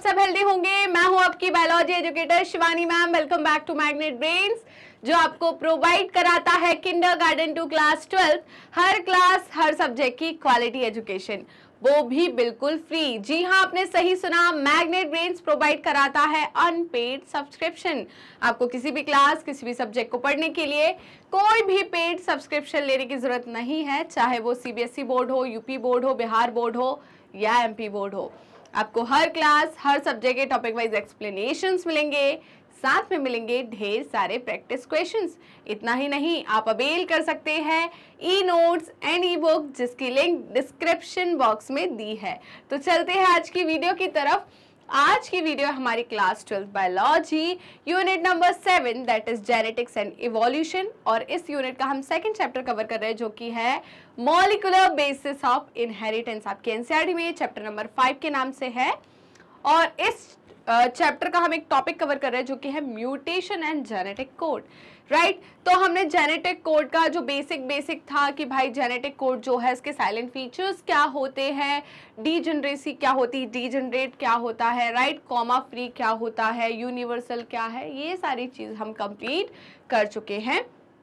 सब हेल्दी होंगे। मैं हूं आपकी biology educator Shivani ma'am. Welcome back to Magnet Brains, जो आपको प्रोवाइड कराता है किंडरगार्टन टू क्लास 12 हर क्लास हर सब्जेक्ट की क्वालिटी एजुकेशन, वो भी बिल्कुल फ्री। जी हाँ, आपने सही सुना, मैग्नेट ब्रेन्स प्रोवाइड कराता है अनपेड सब्सक्रिप्शन। आपको किसी भी क्लास किसी भी सब्जेक्ट को पढ़ने के लिए कोई भी पेड सब्सक्रिप्शन लेने की जरूरत नहीं है, चाहे वो सीबीएसई बोर्ड हो, यूपी बोर्ड हो, बिहार बोर्ड हो या एमपी बोर्ड हो। आपको हर क्लास हर सब्जेक्ट के टॉपिक वाइज एक्सप्लेनेशंस मिलेंगे, साथ में मिलेंगे ढेर सारे प्रैक्टिस क्वेश्चंस। इतना ही नहीं, आप अवेल कर सकते हैं e notes and e book, जिसकी लिंक डिस्क्रिप्शन बॉक्स में दी है। तो चलते हैं आज की वीडियो की तरफ। आज की वीडियो हमारी class 12 biology unit number 7 that is genetics and evolution, और इस यूनिट का हम सेकंड चैप्टर कवर कर रहे हैं जो कि है मॉलिक्यूलर बेसिस ऑफ इनहेरिटेंस। आपके एनसीईआरटी में चैप्टर नंबर 5 के नाम से है, और इस चैप्टर का हम एक टॉपिक कवर कर रहे हैं जो कि है mutation and genetic code. Right, तो हमने जेनेटिक कोड का जो बेसिक था कि भाई जेनेटिक कोड जो है इसके साइलेंट फीचर्स क्या होते हैं, डीजनरेसी क्या होती है, डीजनरेट क्या होता है, राइट, कॉमा फ्री क्या होता है, यूनिवर्सल क्या है, ये सारी चीज हम कंप्लीट कर चुके हैं।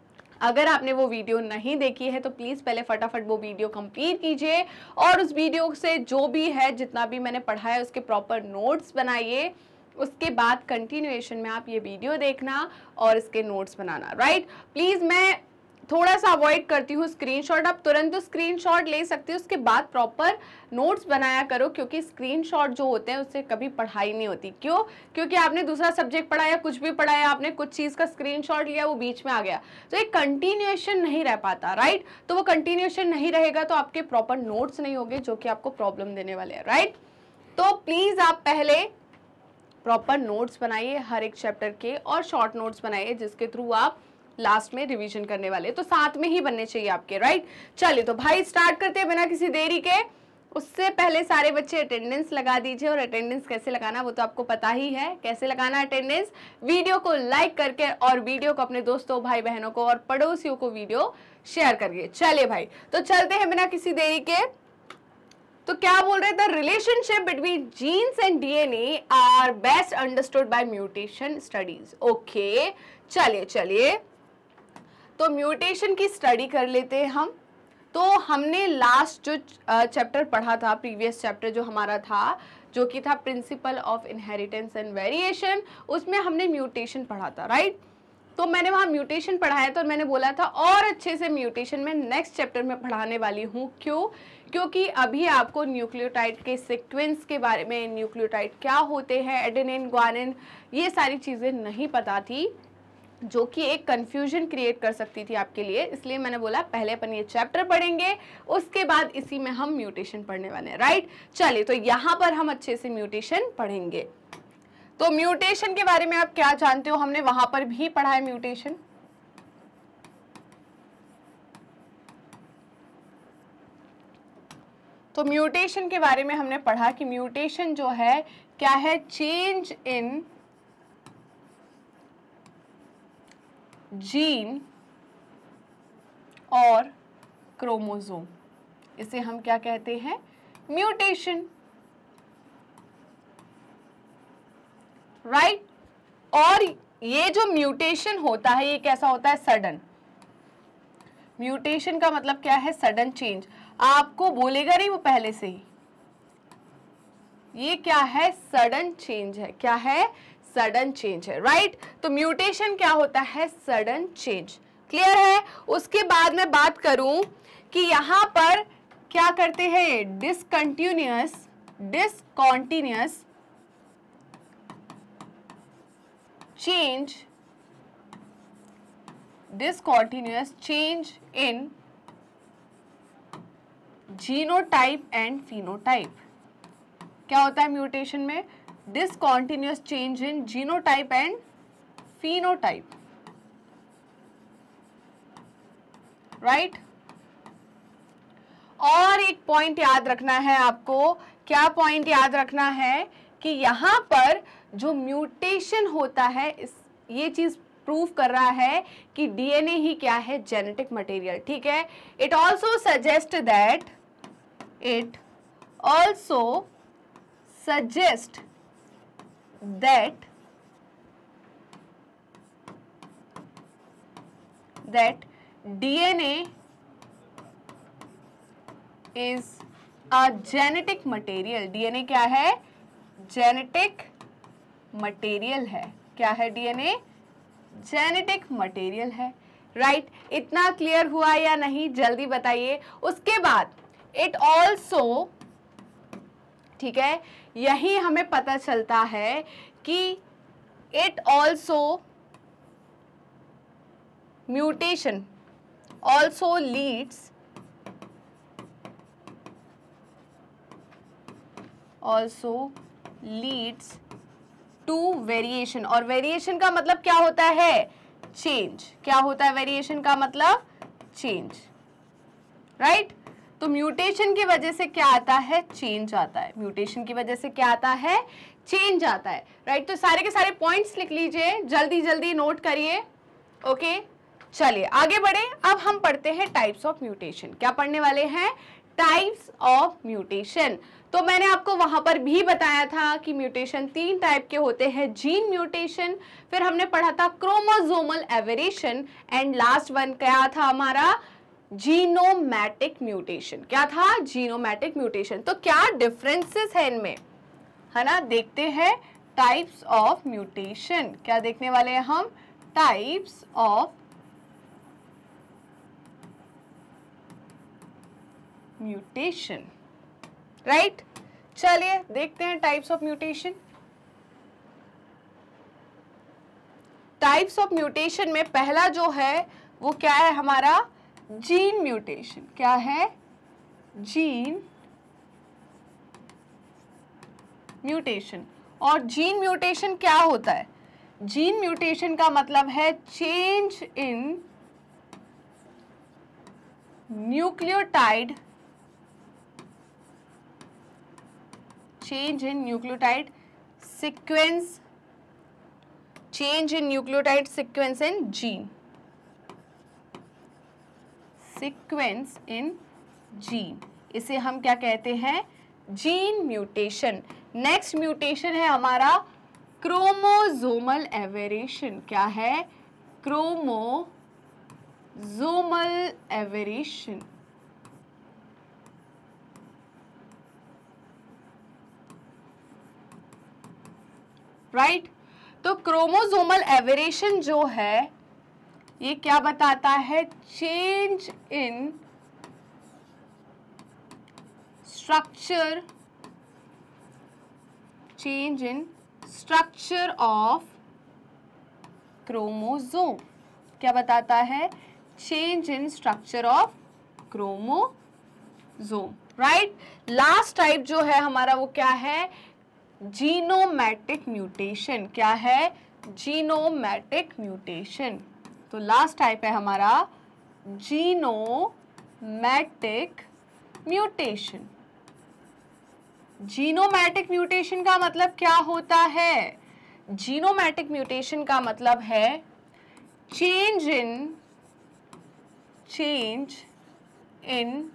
अगर आपने वो वीडियो नहीं देखी है तो प्लीज पहले फटाफट वो वीडियो कंप्लीट कीजिए, और उस वीडियो से जो भी है जितना भी मैंने पढ़ा है उसके प्रॉपर नोट्स बनाइए। उसके बाद कंटिन्यूएशन में आप ये वीडियो देखना और इसके नोट्स बनाना। राइट, प्लीज मैं थोड़ा सा अवॉइड करती हूँ स्क्रीनशॉट। आप तुरंत तो स्क्रीनशॉट ले सकते हो, उसके बाद प्रॉपर नोट्स बनाया करो, क्योंकि स्क्रीनशॉट जो होते हैं उससे कभी पढ़ाई नहीं होती। क्यों? क्योंकि आपने दूसरा सब्जेक्ट पढ़ाया, कुछ भी पढ़ाया, आपने कुछ चीज़ का स्क्रीनशॉट लिया, वो बीच में आ गया, तो एक कंटिन्यूएशन नहीं रह पाता। राइट, तो वो कंटिन्यूएशन नहीं रहेगा तो आपके प्रॉपर नोट्स नहीं होंगे, जो कि आपको प्रॉब्लम देने वाले हैं। राइट, तो प्लीज़ आप पहले प्रॉपर नोट्स बनाइए हर एक चैप्टर के, और शॉर्ट नोट्स बनाइए जिसके थ्रू आप लास्ट में रिवीजन करने वाले, तो साथ में ही बनने चाहिए आपके। राइट, चलिए तो भाई स्टार्ट करते हैं बिना किसी देरी के। उससे पहले सारे बच्चे अटेंडेंस लगा दीजिए, और अटेंडेंस कैसे लगाना वो तो आपको पता ही है। कैसे लगाना अटेंडेंस? वीडियो को लाइक करके, और वीडियो को अपने दोस्तों, भाई बहनों को और पड़ोसियों को वीडियो शेयर करिए। चलिए भाई, तो चलते हैं बिना किसी देरी के। तो क्या बोल रहे थे? Relationship between genes and DNA are best understood by mutation studies. Okay, चलिए तो म्यूटेशन की स्टडी कर लेते हैं हम। तो हमने लास्ट जो चैप्टर पढ़ा था, प्रीवियस चैप्टर जो हमारा था, जो कि था principle of inheritance and variation, उसमें हमने म्यूटेशन पढ़ा था। राइट, तो मैंने वहाँ म्यूटेशन पढ़ाया था, और मैंने बोला था और अच्छे से म्यूटेशन में नेक्स्ट चैप्टर में पढ़ाने वाली हूँ। क्यों? क्योंकि अभी आपको न्यूक्लियोटाइड के सीक्वेंस के बारे में, न्यूक्लियोटाइड क्या होते हैं, एडेनिन, ग्वानिन, ये सारी चीज़ें नहीं पता थी, जो कि एक कंफ्यूजन क्रिएट कर सकती थी आपके लिए। इसलिए मैंने बोला पहले अपन ये चैप्टर पढ़ेंगे, उसके बाद इसी में हम म्यूटेशन पढ़ने वाले हैं। राइट, चलिए तो यहाँ पर हम अच्छे से म्यूटेशन पढ़ेंगे। तो म्यूटेशन के बारे में आप क्या जानते हो? हमने वहां पर भी पढ़ा है म्यूटेशन। तो म्यूटेशन के बारे में हमने पढ़ा कि म्यूटेशन जो है क्या है? चेंज इन जीन और क्रोमोसोम, इसे हम क्या कहते हैं? म्यूटेशन। राइट, और ये जो म्यूटेशन होता है ये कैसा होता है? सडन। म्यूटेशन का मतलब क्या है? Sudden change. आपको बोलेगा नहीं वो पहले से ही, ये क्या है? सडन चेंज है। क्या है? सडन चेंज है। राइट, तो म्यूटेशन क्या होता है? Sudden change. क्लियर है? उसके बाद मैं बात करूं कि यहां पर क्या करते हैं? Discontinuous change in genotype and phenotype. क्या होता है म्यूटेशन में? Discontinuous change in genotype and phenotype. Right, और एक पॉइंट याद रखना है आपको। क्या पॉइंट याद रखना है? कि यहां पर जो म्यूटेशन होता है, ये चीज प्रूव कर रहा है कि डीएनए ही क्या है? Genetic material. ठीक है, it also suggest that DNA is a genetic material. DNA क्या है? जेनेटिक मटेरियल है. क्या है DNA? जेनेटिक मटेरियल है. राइट इतना क्लियर हुआ या नहीं? जल्दी बताइए. उसके बाद इट ऑल्सो, ठीक है, यही हमें पता चलता है कि it also mutation also leads to variation. और वेरिएशन का मतलब क्या होता है? चेंज. क्या होता है वेरिएशन का मतलब? चेंज. राइट तो म्यूटेशन की वजह से क्या आता है? चेंज आता है. म्यूटेशन की वजह से क्या आता है? चेंज आता है. राइट तो सारे के सारे पॉइंट्स लिख लीजिए, जल्दी जल्दी नोट करिए. ओके चलिए आगे बढ़े. अब हम पढ़ते हैं टाइप्स ऑफ म्यूटेशन. क्या पढ़ने वाले हैं? Types of mutation. तो मैंने आपको वहां पर भी बताया था कि म्यूटेशन 3 टाइप के होते हैं. जीन म्यूटेशन, फिर हमने पढ़ा था chromosomal aberration, and last one क्या था हमारा? Genomatic mutation. क्या था? Genomatic mutation. तो क्या डिफरेंसेस है इनमें, है ना? देखते हैं टाइप्स ऑफ म्यूटेशन. क्या देखने वाले हैं हम? Types of mutation. राइट चलिए देखते हैं types of mutation. Types of mutation में पहला जो है वो क्या है हमारा? Gene mutation. क्या है? Gene mutation. और जीन म्यूटेशन क्या होता है? जीन म्यूटेशन का मतलब है change in nucleotide, change in nucleotide sequence, change in nucleotide sequence in gene, sequence in gene. इसे हम क्या कहते हैं? Gene mutation. नेक्स्ट म्यूटेशन है हमारा क्रोमोसोमल एवेरिएशन. क्या है? Chromosomal aberration. राइट तो क्रोमोसोमल एवेरिएशन जो है ये क्या बताता है? Change in structure, change in structure of chromosome. क्या बताता है? Change in structure of chromosome. Right last type जो है हमारा वो क्या है? Genomatic mutation. क्या है? Genomatic mutation. तो लास्ट टाइप है हमारा जीनोमैटिक म्यूटेशन. जीनोमैटिक म्यूटेशन का मतलब क्या होता है? जीनोमैटिक म्यूटेशन का मतलब है change in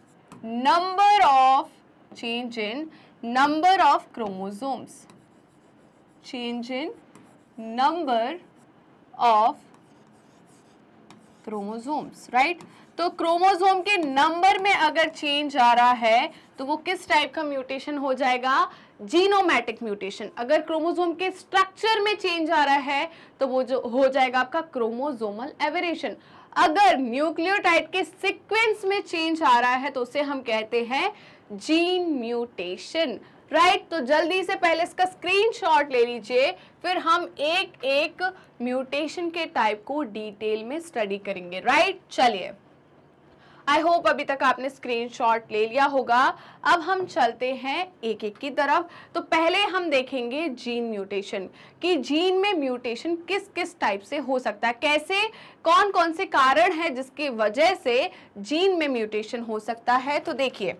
number of chromosomes, change in number of chromosomes. right तो क्रोमोसोम के नंबर में अगर चेंज आ रहा है तो वो किस टाइप का म्यूटेशन हो जाएगा? Genomatic mutation. अगर क्रोमोसोम के स्ट्रक्चर में चेंज आ रहा है तो वो जो हो जाएगा आपका क्रोमोसोमल एवेरिएशन. अगर न्यूक्लियोटाइड के सीक्वेंस में चेंज आ रहा है तो उसे हम कहते हैं जीन म्यूटेशन. राइट तो जल्दी से पहले इसका स्क्रीनशॉट ले लीजिए, फिर हम एक एक म्यूटेशन के टाइप को डिटेल में स्टडी करेंगे. राइट चलिए आई होप अभी तक आपने स्क्रीनशॉट ले लिया होगा. अब हम चलते हैं एक एक की तरफ. तो पहले हम देखेंगे जीन म्यूटेशन कि जीन में म्यूटेशन किस किस टाइप से हो सकता है, कैसे, कौन कौन से कारण है जिसकी वजह से जीन में म्यूटेशन हो सकता है. तो देखिए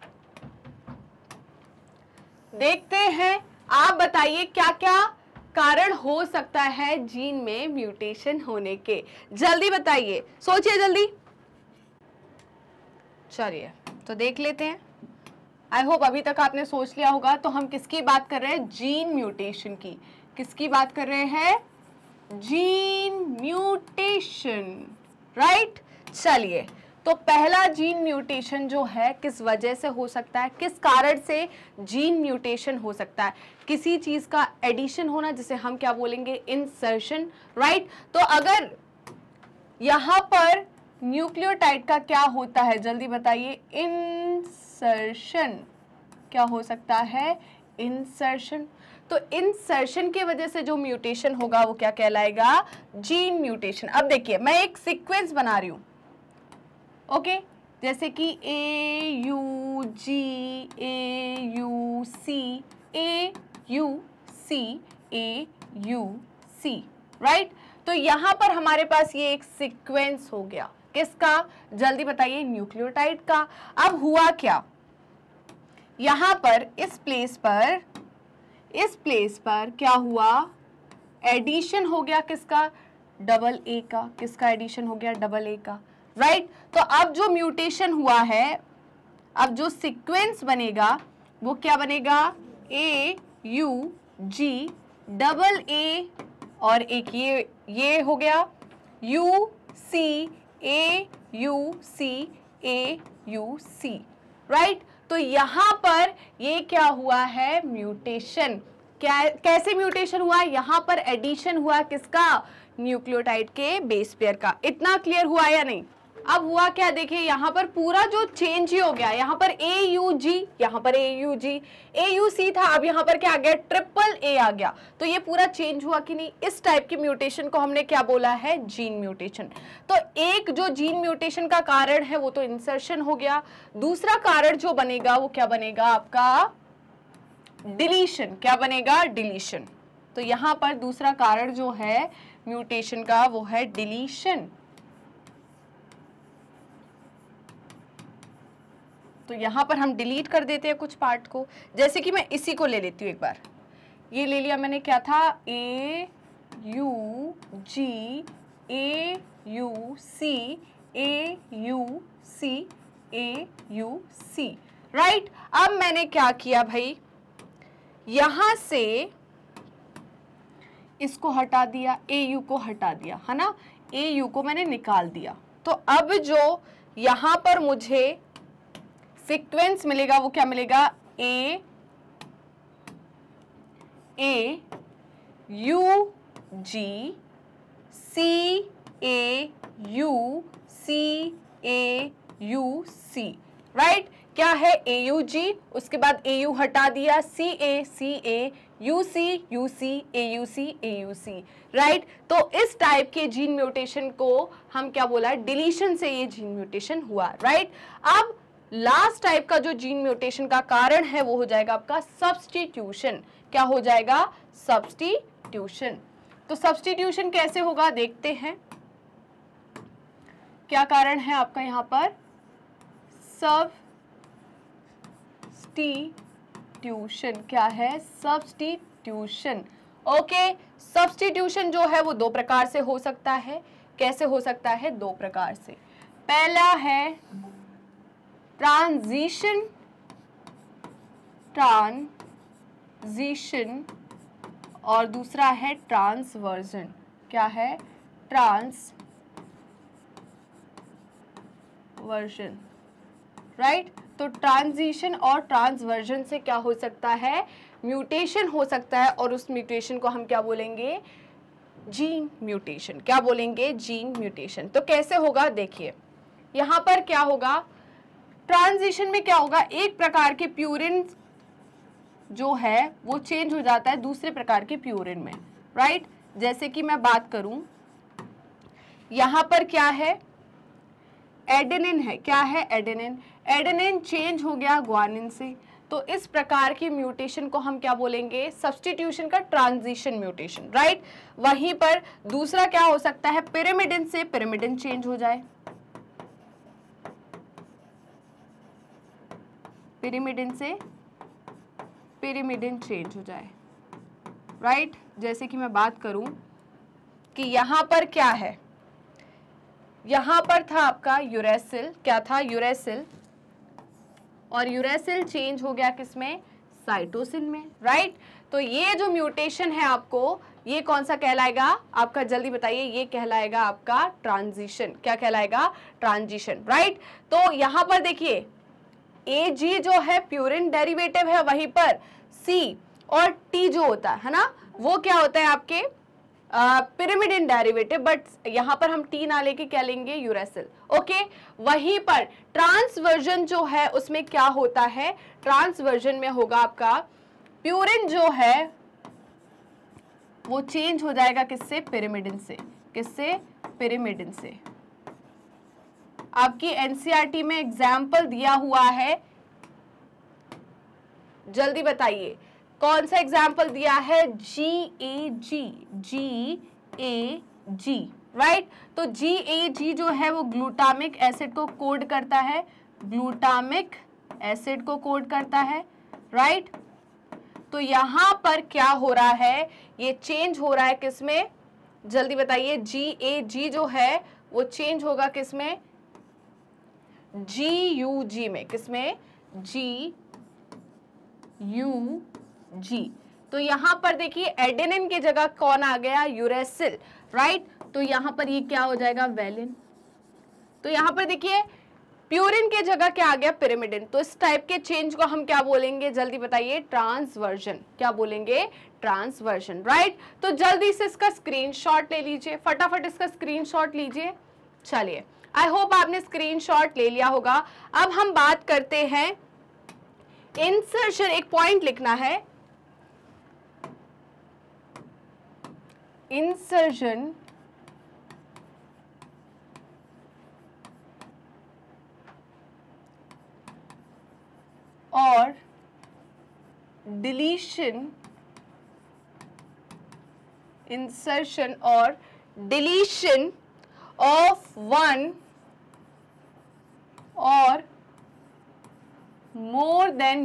देखते हैं, आप बताइए क्या क्या कारण हो सकता है जीन में म्यूटेशन होने के. जल्दी बताइए, सोचिए जल्दी. चलिए तो देख लेते हैं. आई होप अभी तक आपने सोच लिया होगा। तो हम किसकी बात कर रहे हैं? जीन म्यूटेशन की। किसकी बात कर रहे हैं? Gene mutation, right. चलिए, तो पहला जीन म्यूटेशन जो है किस वजह से हो सकता है, किस कारण से जीन म्यूटेशन हो सकता है? किसी चीज का एडिशन होना, जिसे हम क्या बोलेंगे? Insertion, right. तो अगर यहां पर न्यूक्लियोटाइड का क्या होता है, जल्दी बताइए? इंसर्शन। क्या हो सकता है? इंसर्शन। तो इंसर्शन की वजह से जो म्यूटेशन होगा वो क्या कहलाएगा? Gene mutation. अब देखिए, मैं एक सीक्वेंस बना रही हूं, ओके, जैसे कि AUG AUC AUC AUC, right. तो यहां पर हमारे पास ये एक सीक्वेंस हो गया, किसका? जल्दी बताइए? न्यूक्लियोटाइड का। अब हुआ क्या यहां पर? इस प्लेस पर क्या हुआ? एडिशन हो गया, किसका? डबल ए का। किसका एडिशन हो गया? डबल ए का, राइट। तो अब जो म्यूटेशन हुआ है, अब जो सीक्वेंस बनेगा वो क्या बनेगा? AUG डबल ए और एक ये हो गया UC AUC AUC, राइट। तो यहां पर ये क्या हुआ है? म्यूटेशन। क्या, कैसे म्यूटेशन हुआ? यहां पर एडिशन हुआ, किसका? न्यूक्लियोटाइड के बेस पेयर का। इतना क्लियर हुआ या नहीं? अब हुआ क्या? देखिए, यहां पर पूरा जो चेंज ही हो गया, यहां पर AUG, यहां पर AUG AUC था, अब यहां पर क्या आ गया? ट्रिपल A आ गया। तो ये पूरा चेंज हुआ कि नहीं? इस टाइप की म्यूटेशन को हमने क्या बोला है? Gene mutation. तो एक जो जीन म्यूटेशन का कारण है वो तो इंसर्शन हो गया। दूसरा कारण जो बनेगा वो क्या बनेगा आपका? डिलीशन। क्या बनेगा? डिलीशन। तो यहां पर दूसरा कारण जो है म्यूटेशन का वो है डिलीशन। तो यहां पर हम डिलीट कर देते हैं कुछ पार्ट को, जैसे कि मैं इसी को ले लेती हूं। एक बार ये ले लिया मैंने, क्या था? AUG AUC AUC AUC, right. अब मैंने क्या किया भाई? यहां से इसको हटा दिया, AU को हटा दिया, है ना? AU को मैंने निकाल दिया। तो अब जो यहां पर मुझे सीक्वेंस मिलेगा वो क्या मिलेगा? AUG CAUC, right. क्या है? AUG, उसके बाद AU हटा दिया, CA UC AUC, राइट। तो इस टाइप के जीन म्यूटेशन को हम क्या बोला? डिलीशन से ये जीन म्यूटेशन हुआ, राइट। अब लास्ट टाइप का जो जीन म्यूटेशन का कारण है वो हो जाएगा आपका सब्स्टिट्यूशन। क्या हो जाएगा? सब्स्टिट्यूशन। तो सब्स्टिट्यूशन कैसे होगा देखते हैं। क्या कारण है आपका यहाँ पर? सब्स्टिट्यूशन। क्या है? Substitution, okay. सब्स्टिट्यूशन जो है वो दो प्रकार से हो सकता है। कैसे हो सकता है? दो प्रकार से। पहला है ट्रांजिशन और दूसरा है ट्रांसवर्जन। क्या है? Transversion, right. तो ट्रांजिशन और ट्रांसवर्जन से क्या हो सकता है? म्यूटेशन हो सकता है, और उस म्यूटेशन को हम क्या बोलेंगे? Gene mutation. क्या बोलेंगे? Gene mutation. तो कैसे होगा देखिए, यहां पर क्या होगा? ट्रांजिशन में क्या होगा? एक प्रकार के प्यूरिन जो है वो चेंज हो जाता है दूसरे प्रकार के प्यूरिन में, राइट। जैसे कि मैं बात करूं, यहां पर क्या है? एडेनिन है। क्या है? एडेनिन। एडेनिन चेंज हो गया ग्वानिन से। तो इस प्रकार की म्यूटेशन को हम क्या बोलेंगे? सब्स्टिट्यूशन का ट्रांजिशन म्यूटेशन, राइट। वहीं पर दूसरा क्या हो सकता है? पिरिमिडिन से पिरिमिडिन चेंज हो जाए, पिरिमिडिन से पिरिमिडिन चेंज हो जाए, राइट। जैसे कि मैं बात करूं कि यहां पर क्या है? यहां पर था आपका यूरेसिल। क्या था? यूरेसिल। और यूरेसिल चेंज हो गया किसमें, साइटोसिन में, राइट। तो ये जो म्यूटेशन है आपको, ये कौन सा कहलाएगा आपका, जल्दी बताइए, ये कहलाएगा आपका ट्रांजिशन। क्या कहलाएगा, ट्रांजिशन, राइट। तो यहां पर देखिए Ag जो है प्यूरिन डेरिवेटिव है, वहीं पर C और T जो होता है ना, वो क्या होता है आपके पिरामिडिन डेरिवेटिव, बट यहां पर हम T ना लेके क्या लेंगे, यूरेसिल, ओके। वहीं पर ट्रांसवर्जन जो है उसमें क्या होता है, ट्रांसवर्जन में होगा आपका प्यूरिन जो है वो चेंज हो जाएगा किससे, पिरामिडिन से, किससे, पिरामिडिन से। आपकी एनसीईआरटी में एग्जाम्पल दिया हुआ है, जल्दी बताइए कौन सा एग्जाम्पल दिया है, GAG, GAG, राइट। तो GAG जो है वो ग्लूटामिक एसिड को कोड करता है, ग्लूटामिक एसिड को कोड करता है, राइट। तो यहां पर क्या हो रहा है, ये चेंज हो रहा है किसमें, जल्दी बताइए, GAG जो है वो चेंज होगा किसमें, GUG में, किसमें, GUG। तो यहां पर देखिए एडेनिन की जगह कौन आ गया, यूरेसिल, राइट। तो यहां पर ये क्या हो जाएगा, वेलिन। तो यहां पर देखिए प्यूरिन के जगह क्या आ गया, पिरामिडिन। तो इस टाइप के चेंज को हम क्या बोलेंगे, जल्दी बताइए, ट्रांसवर्जन। क्या बोलेंगे, ट्रांसवर्जन, राइट। तो जल्दी से इसका स्क्रीनशॉट ले लीजिए, फटाफट इसका स्क्रीनशॉट लीजिए। चलिए, आई होप आपने स्क्रीनशॉट ले लिया होगा। अब हम बात करते हैं इंसर्शन, एक पॉइंट लिखना है, इंसर्शन और डिलीशन, इंसर्शन और डिलीशन ऑफ वन और मोर देन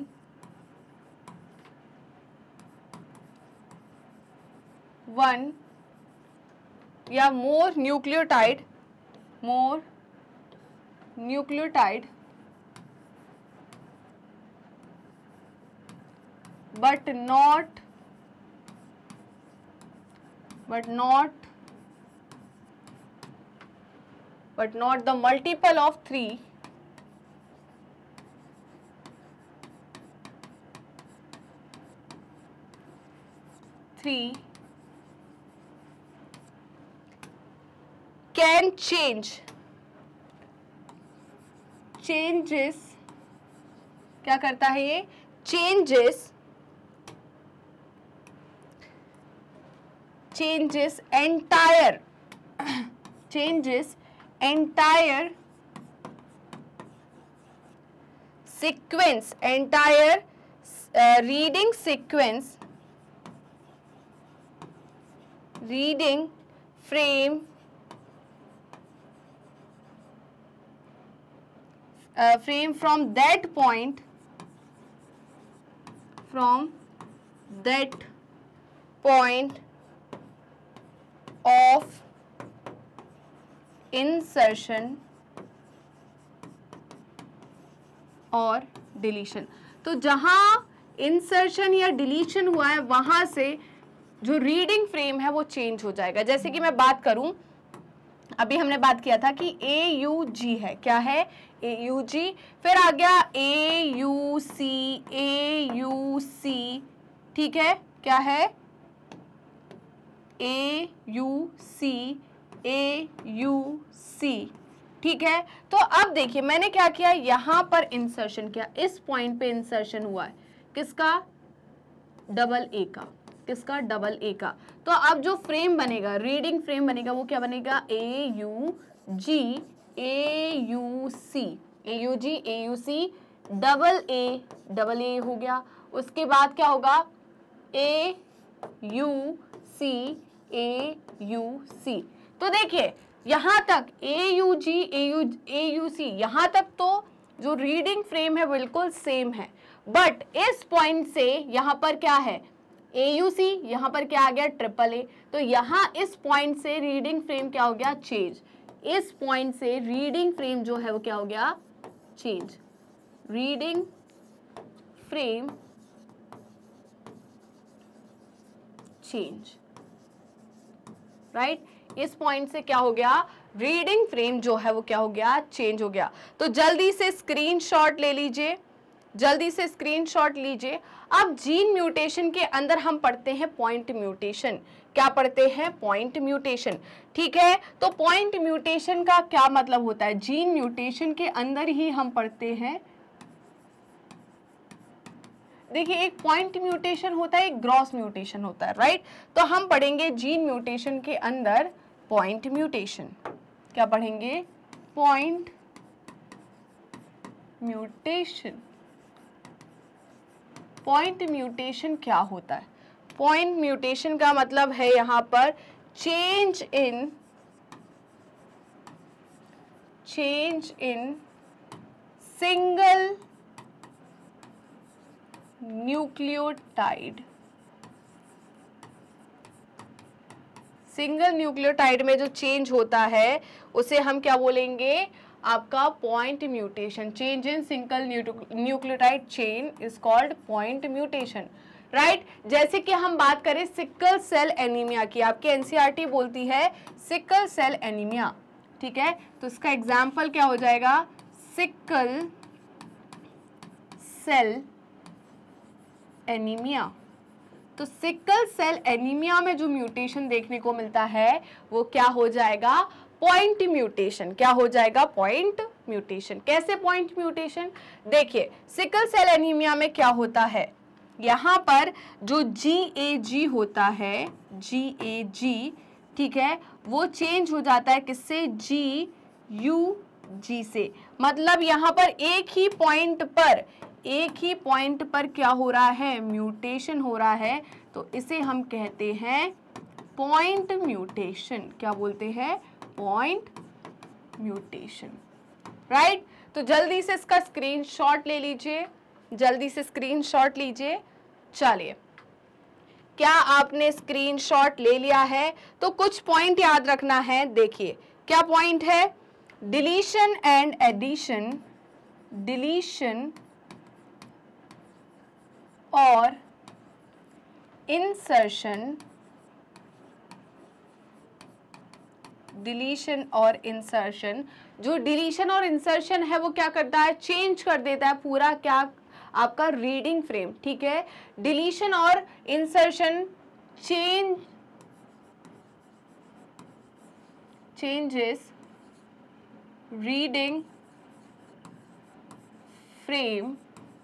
वन या more nucleotide, but not the multiple of 3 can changes, क्या करता है ये, changes entire sequence, entire reading sequence, reading frame from that point of insertion और deletion. तो जहां इंसर्शन या डिलीशन हुआ है वहां से जो रीडिंग फ्रेम है वो चेंज हो जाएगा। जैसे कि मैं बात करूं, अभी हमने बात किया था कि AUG है, क्या है, AUG, फिर आ गया AUC, ठीक है, क्या है, AUC, ठीक है। तो अब देखिए मैंने क्या किया, यहां पर इंसर्शन किया, इस पॉइंट पे इंसर्शन हुआ है, किसका, डबल ए का, किसका, डबल ए का। तो अब जो फ्रेम बनेगा, रीडिंग फ्रेम बनेगा, वो क्या बनेगा, AUG, AUC, डबल ए हो गया। उसके बाद क्या होगा, AUC। तो देखिए यहां तक AUC यहां तक तो जो रीडिंग फ्रेम है बिल्कुल सेम है, बट इस पॉइंट से यहां पर क्या है, AUC, यहां पर क्या आ गया, ट्रिपल ए। तो यहां इस पॉइंट से रीडिंग फ्रेम क्या हो गया, चेंज। इस पॉइंट से रीडिंग फ्रेम जो है वो क्या हो गया, change, reading frame change, right. इस पॉइंट से क्या हो गया, रीडिंग फ्रेम जो है वो क्या हो गया, चेंज हो गया। तो जल्दी से स्क्रीनशॉट ले लीजिए, जल्दी से स्क्रीनशॉट लीजिए। अब जीन म्यूटेशन के अंदर हम पढ़ते हैं पॉइंट म्यूटेशन। क्या पढ़ते हैं, पॉइंट म्यूटेशन, ठीक है। तो पॉइंट म्यूटेशन का क्या मतलब होता है, जीन म्यूटेशन के अंदर ही हम पढ़ते हैं। देखिए एक पॉइंट म्यूटेशन होता है, एक ग्रॉस म्यूटेशन होता है, राइट। तो हम पढ़ेंगे जीन म्यूटेशन के अंदर पॉइंट म्यूटेशन। क्या पढ़ेंगे, पॉइंट म्यूटेशन। पॉइंट म्यूटेशन क्या होता है, पॉइंट म्यूटेशन का मतलब है यहां पर change in single nucleotide. Single nucleotide में जो चेंज होता है उसे हम क्या बोलेंगे, आपका point mutation. Change in single nucleotide chain is called point mutation, right. जैसे कि हम बात करें सिकल सेल एनीमिया की, आपकी एनसीईआरटी बोलती है सिकल सेल एनीमिया, ठीक है। तो इसका एग्जाम्पल क्या हो जाएगा, सिकल सेल एनीमिया। तो सिकल सेल एनीमिया में जो म्यूटेशन देखने को मिलता है वो क्या हो जाएगा, पॉइंट म्यूटेशन। क्या हो जाएगा, पॉइंट म्यूटेशन। कैसे पॉइंट म्यूटेशन, देखिए सिकल सेल एनीमिया में क्या होता है, यहाँ पर जो GAG होता है, GAG, ठीक है, वो चेंज हो जाता है किससे, GUG से। मतलब यहाँ पर एक ही पॉइंट पर क्या हो रहा है, म्यूटेशन हो रहा है। तो इसे हम कहते हैं पॉइंट म्यूटेशन। क्या बोलते हैं, पॉइंट म्यूटेशन, राइट। तो जल्दी से इसका स्क्रीनशॉट ले लीजिए, जल्दी से स्क्रीनशॉट लीजिए। चलिए, क्या आपने स्क्रीनशॉट ले लिया है, तो कुछ पॉइंट याद रखना है। देखिए क्या पॉइंट है, डिलीशन एंड एडिशन, डिलीशन और इंसर्शन, डिलीशन और इंसर्शन। जो डिलीशन और इंसर्शन है वो क्या करता है, चेंज कर देता है पूरा क्या, आपका रीडिंग फ्रेम, ठीक है। डिलीशन और insertion changes reading frame,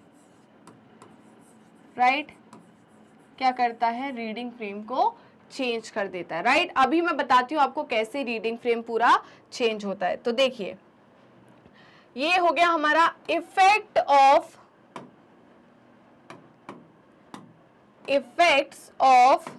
right. क्या करता है, रीडिंग फ्रेम को चेंज कर देता है, राइट। अभी मैं बताती हूँ आपको कैसे रीडिंग फ्रेम पूरा चेंज होता है। तो देखिए ये हो गया हमारा effects of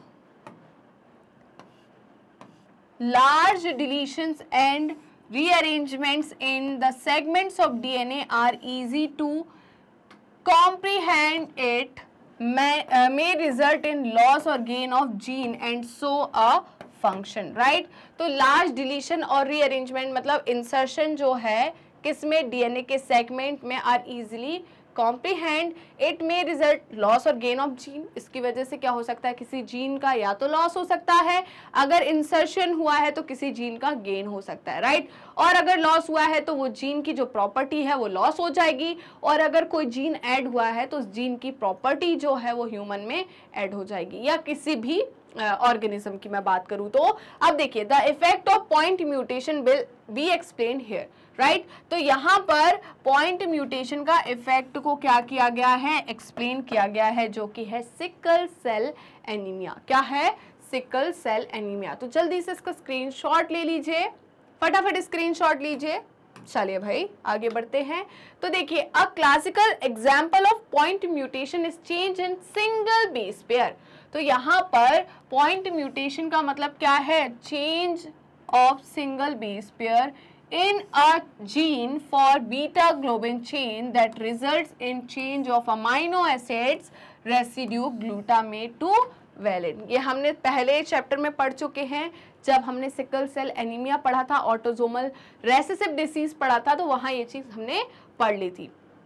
large deletions and rearrangements in the segments of DNA are easy to comprehend. It may result in loss or gain of gene and so a function, right? तो large deletion और rearrangement मतलब insertion जो है किसमें, DNA के segment में are easily comprehend. It may result loss और gain of gene. इसकी वजह से क्या हो सकता है, किसी जीन का या तो लॉस हो सकता है, अगर इंसर्शन हुआ है तो किसी जीन का गेन हो सकता है, राइट। और अगर लॉस हुआ है तो वो जीन की जो प्रॉपर्टी है वो लॉस हो जाएगी, और अगर कोई जीन ऐड हुआ है तो उस जीन की प्रॉपर्टी जो है वो ह्यूमन में ऐड हो जाएगी, या किसी भी ऑर्गेनिज्म की मैं बात करूं तो। अब देखिए the effect of point mutation will be explained here, right. तो यहाँ पर पॉइंट म्यूटेशन का इफेक्ट को क्या किया गया है, एक्सप्लेन किया गया है, जो कि है सिकल सेल एनीमिया। क्या है, सिकल सेल एनीमिया। तो जल्दी से इसका स्क्रीनशॉट ले लीजिए, फटाफट स्क्रीनशॉट लीजिए। चलिए भाई आगे बढ़ते हैं। तो देखिए a classical example of point mutation is change in single base pair. तो यहाँ पर पॉइंट म्यूटेशन का मतलब क्या है, change of single base pair in a gene for beta globin chain that results in change of amino acids residue glutamate to valine। ये हमने पहले चैप्टर में पढ़ चुके हैं, जब हमने सिकल सेल एनीमिया पढ़ा था, ऑटोसोमल रेसेसिव डिसीज पढ़ा था, तो वहाँ ये चीज़ हमने पढ़ ली थी।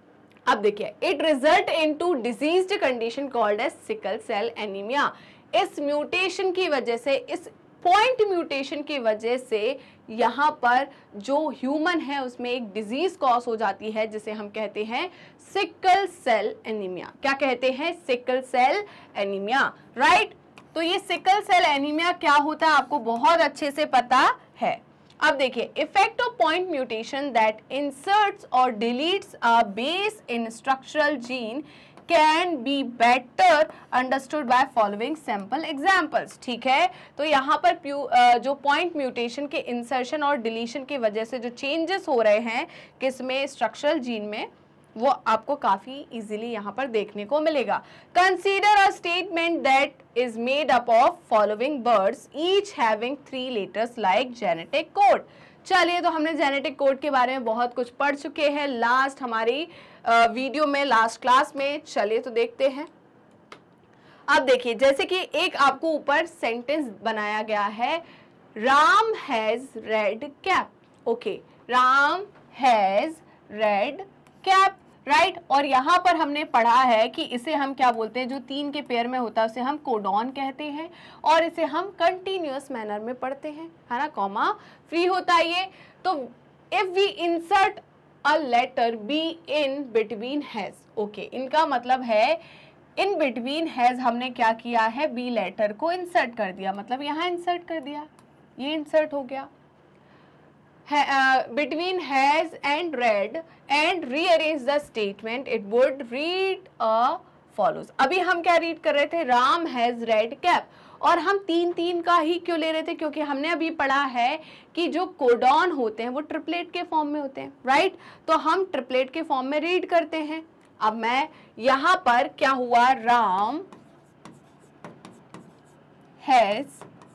अब देखिए, it result into diseased condition called as sickle cell anaemia. इस म्यूटेशन की वजह से, इस पॉइंट म्यूटेशन की वजह से यहाँ पर जो ह्यूमन है उसमें एक डिजीज कॉज हो जाती है जिसे हम कहते हैं सिकल सेल एनीमिया। क्या कहते हैं? Sickle cell anaemia, right. तो ये सिकल सेल एनीमिया क्या होता है आपको बहुत अच्छे से पता है। अब देखिए, effect of point mutation that inserts और deletes a base in structural gene can be better understood by following sample examples. ठीक है, तो यहाँ पर जो पॉइंट म्यूटेशन के इंसर्शन और डिलीशन की वजह से जो चेंजेस हो रहे हैं किसमें, स्ट्रक्चरल जीन में, वो आपको काफी इजीली यहाँ पर देखने को मिलेगा। Consider a statement that is made up of following words each having 3 letters like genetic code. चलिए, तो हमने जेनेटिक कोड के बारे में बहुत कुछ पढ़ चुके हैं लास्ट हमारी वीडियो में, लास्ट क्लास में। चलिए तो देखते हैं। अब देखिए, जैसे कि एक आपको ऊपर सेंटेंस बनाया गया है, Ram has red cap. Okay, Ram has red cap, right. और यहाँ पर हमने पढ़ा है कि इसे हम क्या बोलते हैं, जो 3 के पेयर में होता है उसे हम कोडॉन कहते हैं, और इसे हम कंटिन्यूअस मैनर में पढ़ते हैं, है ना, कॉमा फ्री होता है ये। तो if we insert a letter B in between has, okay, इनका मतलब है इन बिटवीन हैज हमने क्या किया है, बी लेटर को इंसर्ट कर दिया, मतलब यहाँ इंसर्ट कर दिया, ये इंसर्ट हो गया। Between has and read and rearrange the statement, it would read follows। अभी हम क्या रीड कर रहे थे, राम हैज रेड कैप, और हम 3 का ही क्यों ले रहे थे, क्योंकि हमने अभी पढ़ा है कि जो कोडॉन होते हैं वो ट्रिपलेट के फॉर्म में होते हैं, राइट। तो हम ट्रिपलेट के फॉर्म में रीड करते हैं। अब मैं यहाँ पर क्या हुआ, राम हैज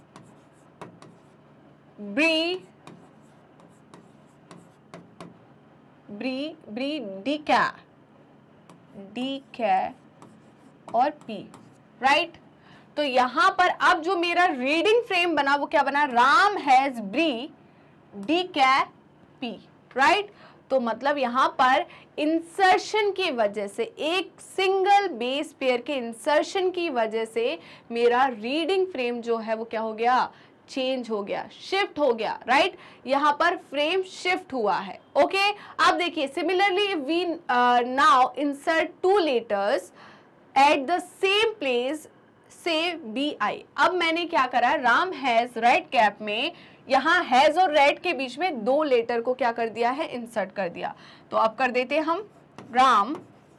डी कै और पी, राइट। तो यहां पर अब जो मेरा रीडिंग फ्रेम बना वो क्या बना, राम हैज ब्री डी कै पी, राइट। तो मतलब यहां पर इंसर्शन की वजह से, एक सिंगल बेस पेयर के इंसर्शन की वजह से मेरा रीडिंग फ्रेम जो है वो क्या हो गया, चेंज हो गया, शिफ्ट हो गया, राइट। यहाँ पर फ्रेम शिफ्ट हुआ है। ओके, अब देखिए, similarly we now insert 2 letters at the same place, say B I. अब मैंने क्या करा, राम हैज रेड कैप में यहाँ हैज और रेड के बीच में 2 लेटर को क्या कर दिया है, इंसर्ट कर दिया। तो अब कर देते हैं हम, राम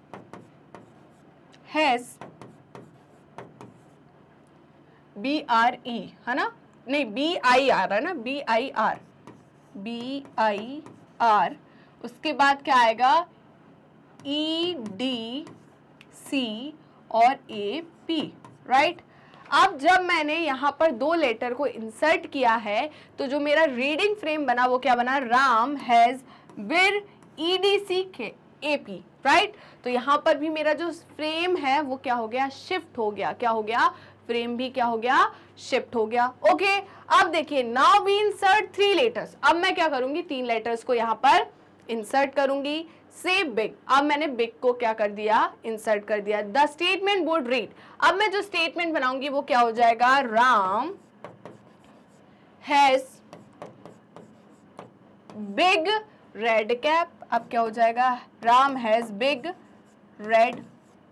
हैज BRE, है ना, नहीं BIR है ना, BIR, उसके बाद क्या आएगा, EDC और AP, राइट। अब जब मैंने यहाँ पर 2 लेटर को इंसर्ट किया है तो जो मेरा रीडिंग फ्रेम बना वो क्या बना, राम हैज विद EDC के AP, राइट। तो यहाँ पर भी मेरा जो फ्रेम है वो क्या हो गया, शिफ्ट हो गया। क्या हो गया, फ्रेम भी क्या हो गया, शिफ्ट हो गया। ओके, अब देखिए, नाउ वी इंसर्ट 3 लेटर्स। अब मैं क्या करूंगी, 3 लेटर्स को यहाँ पर इंसर्ट करूंगी, से बिग। अब मैंने बिग को क्या कर दिया, इंसर्ट कर दिया। द स्टेटमेंट वुड रीड, अब मैं जो स्टेटमेंट बनाऊंगी वो क्या हो जाएगा, Ram has big red cap. अब क्या हो जाएगा, Ram has big red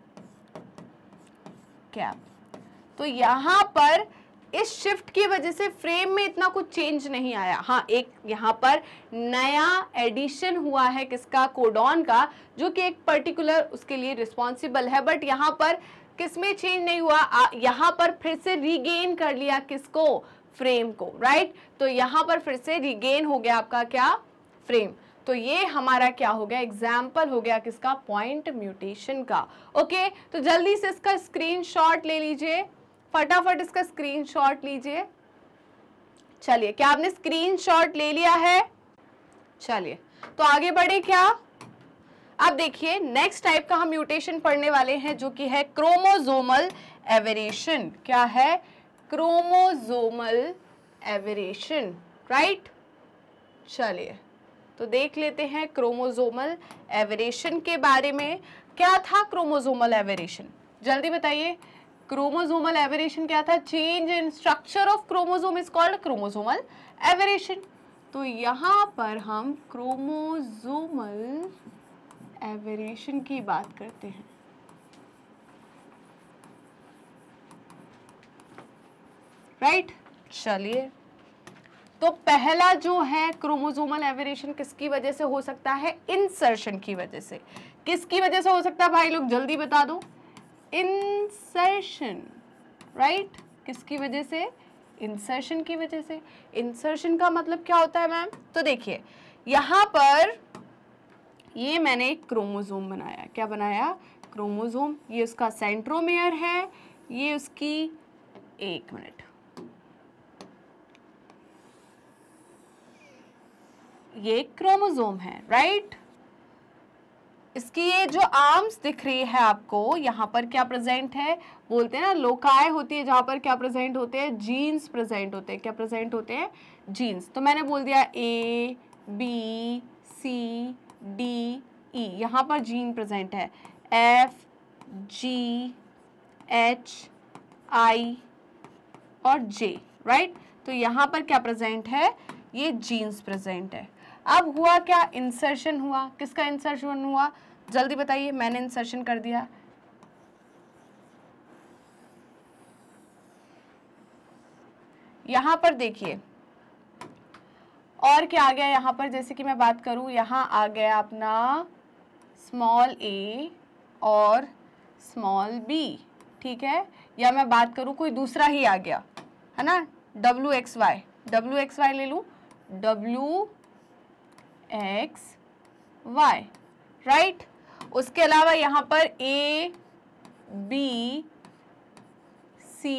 cap. तो यहां पर इस शिफ्ट की वजह से फ्रेम में इतना कुछ चेंज नहीं आया। हाँ, एक यहाँ पर नया एडिशन हुआ है किसका, कोडॉन का, जो कि एक पर्टिकुलर उसके लिए रिस्पॉन्सिबल है, बट यहाँ पर किसमें चेंज नहीं हुआ, यहाँ पर फिर से रीगेन कर लिया किसको, फ्रेम को, राइट। तो यहाँ पर फिर से रीगेन हो गया आपका क्या, फ्रेम। तो ये हमारा क्या हो गया, एग्जाम्पल हो गया किसका, पॉइंट म्यूटेशन का। ओके, तो जल्दी से इसका स्क्रीनशॉट ले लीजिए, फटाफट इसका स्क्रीनशॉट लीजिए। चलिए, क्या आपने स्क्रीनशॉट ले लिया है? चलिए, तो आगे बढ़े क्या। अब देखिए, नेक्स्ट टाइप का हम म्यूटेशन पढ़ने वाले हैं जो कि है क्रोमोसोमल एवेरिएशन। क्या है, क्रोमोसोमल एवेरिएशन, राइट। चलिए, तो देख लेते हैं क्रोमोसोमल एवरेशन के बारे में। क्या था क्रोमोसोमल एवरेशन, जल्दी बताइए। क्रोमोसोमल एवरेशन क्या था? Change in structure of chromosome is called chromosomal aberration. तो यहाँ पर हम क्रोमोसोमल एवरेशन की बात करते हैं। राइट, चलिए। तो पहला जो है क्रोमोसोमल एवरेशन किसकी वजह से हो सकता है? इंसर्शन की वजह से। किसकी वजह से हो सकता है भाई लोग, जल्दी बता दो। Insertion, right. किसकी वजह से? इंसर्शन की वजह से। इंसर्शन का मतलब क्या होता है मैम? तो देखिए यहाँ पर ये मैंने एक क्रोमोसोम बनाया। क्या बनाया? क्रोमोसोम। ये उसका सेंट्रोमेयर है, ये उसकी, एक मिनट, ये क्रोमोसोम है, राइट। इसकी ये जो आर्म्स दिख रही है आपको, यहाँ पर क्या प्रेजेंट है? बोलते हैं ना लोकाय होती है जहाँ पर क्या प्रेजेंट होते हैं? जीन्स प्रेजेंट होते हैं। क्या प्रेजेंट होते हैं? जीन्स। तो मैंने बोल दिया A, B, C, D, E, यहाँ पर जीन प्रेजेंट है F, G, H, I और J, राइट। तो यहाँ पर क्या प्रेजेंट है? ये जीन्स प्रेजेंट है। अब हुआ क्या? इंसर्शन हुआ। किसका इंसर्शन हुआ? जल्दी बताइए। मैंने इंसर्शन कर दिया। यहाँ पर देखिए और क्या आ गया यहाँ पर, जैसे कि मैं बात करूँ, यहाँ आ गया अपना स्मॉल a और स्मॉल b, ठीक है। या मैं बात करूँ कोई दूसरा ही आ गया, है ना, WXY, WXY ले लूँ, WXY, राइट। उसके अलावा यहाँ पर A, B, C,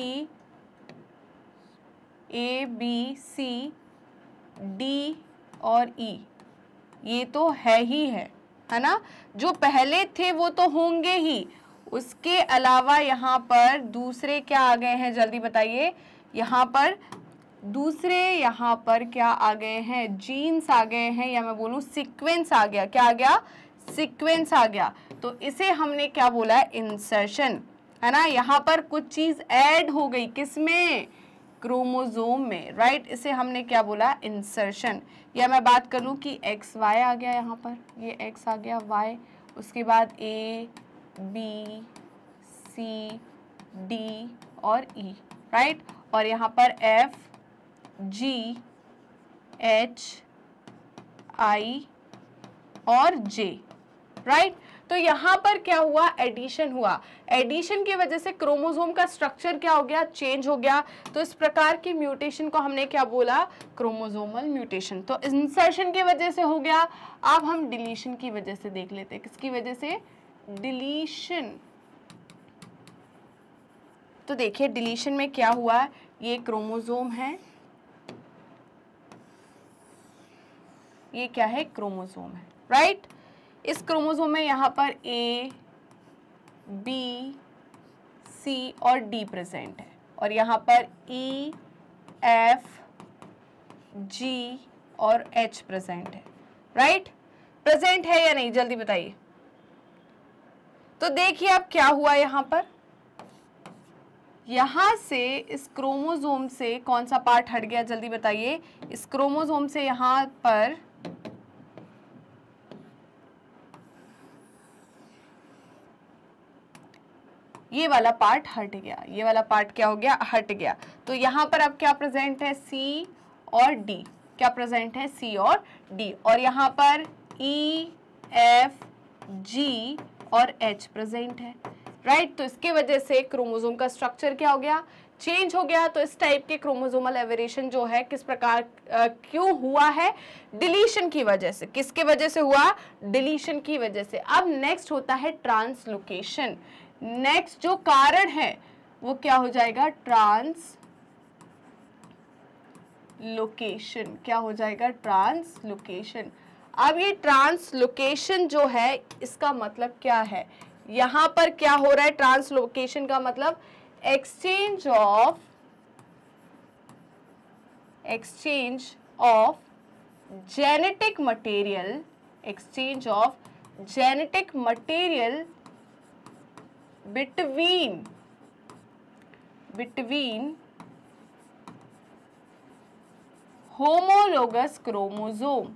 A, B, C, D और E, ये तो है ही है ना। जो पहले थे वो तो होंगे ही, उसके अलावा यहाँ पर दूसरे क्या आ गए हैं, जल्दी बताइए। यहाँ पर दूसरे, यहाँ पर क्या आ गए हैं? जीन्स आ गए हैं, या मैं बोलूँ सीक्वेंस आ गया। क्या आ गया? सीक्वेंस आ गया। तो इसे हमने क्या बोला है? इंसर्शन, है ना। यहाँ पर कुछ चीज ऐड हो गई, किसमें? क्रोमोसोम में, राइट। इसे हमने क्या बोला? इंसर्शन। या मैं बात कर लूँ कि XY आ गया, यहाँ पर ये X आ गया, Y, उसके बाद A, B, C, D और E, राइट। और यहाँ पर F, G, H, I और J, राइट। तो यहाँ पर क्या हुआ? एडिशन हुआ। एडिशन की वजह से क्रोमोसोम का स्ट्रक्चर क्या हो गया? चेंज हो गया। तो इस प्रकार की म्यूटेशन को हमने क्या बोला? Chromosomal mutation. तो इंसर्शन की वजह से हो गया। अब हम डिलीशन की वजह से देख लेते हैं। किसकी वजह से? डिलीशन। तो देखिए डिलीशन में क्या हुआ, ये क्रोमोसोम है, ये क्या है? क्रोमोसोम है, राइट। इस क्रोमोसोम में यहाँ पर A, B, C और D प्रेजेंट है, और यहाँ पर E, F, G और H प्रेजेंट है, राइट। प्रेजेंट है या नहीं, जल्दी बताइए। तो देखिए अब क्या हुआ, यहाँ पर, यहाँ से इस क्रोमोसोम से कौन सा पार्ट हट गया, जल्दी बताइए। इस क्रोमोसोम से यहाँ पर ये वाला पार्ट हट गया, ये वाला पार्ट क्या हो गया? हट गया। तो यहाँ पर अब क्या प्रेजेंट है? C और D। क्या प्रेजेंट है? C और D। और यहाँ पर E, F, G और H प्रेजेंट है, राइट। तो इसके वजह से क्रोमोसोम का स्ट्रक्चर क्या हो गया? चेंज हो गया। तो इस टाइप के क्रोमोसोमल एवरेशन जो है किस प्रकार क्यों हुआ है? डिलीशन की वजह से। किसके वजह से हुआ? डिलीशन की वजह से। अब नेक्स्ट होता है ट्रांसलोकेशन। नेक्स्ट जो कारण है वो क्या हो जाएगा? ट्रांसलोकेशन। क्या हो जाएगा? ट्रांसलोकेशन। अब ये ट्रांसलोकेशन जो है इसका मतलब क्या है? यहाँ पर क्या हो रहा है? ट्रांसलोकेशन का मतलब exchange of genetic material, exchange of genetic material between homologous chromosome.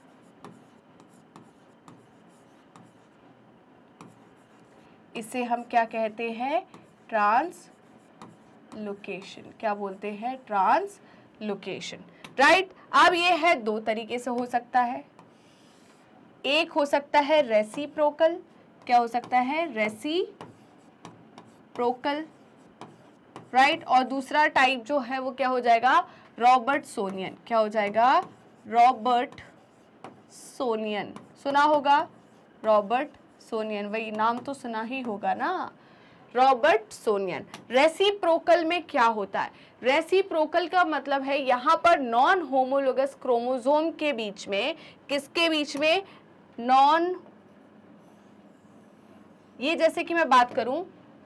इसे हम क्या कहते हैं? ट्रांसलोकेशन। क्या बोलते हैं? Translocation, right. अब ये है दो तरीके से हो सकता है। एक हो सकता है रेसिप्रोकल। क्या हो सकता है? Reciprocal, right. और दूसरा टाइप जो है वो क्या हो जाएगा? रॉबर्टसोनियन। क्या हो जाएगा? रॉबर्टसोनियन। सुना होगा रॉबर्टसोनियन, वही नाम तो सुना ही होगा ना, रॉबर्टसोनियन। रेसिप्रोकल में क्या होता है? रेसिप्रोकल का मतलब है यहाँ पर नॉन होमोलोगस क्रोमोसोम के बीच में, किसके बीच में? नॉन, ये जैसे कि मैं बात करूं,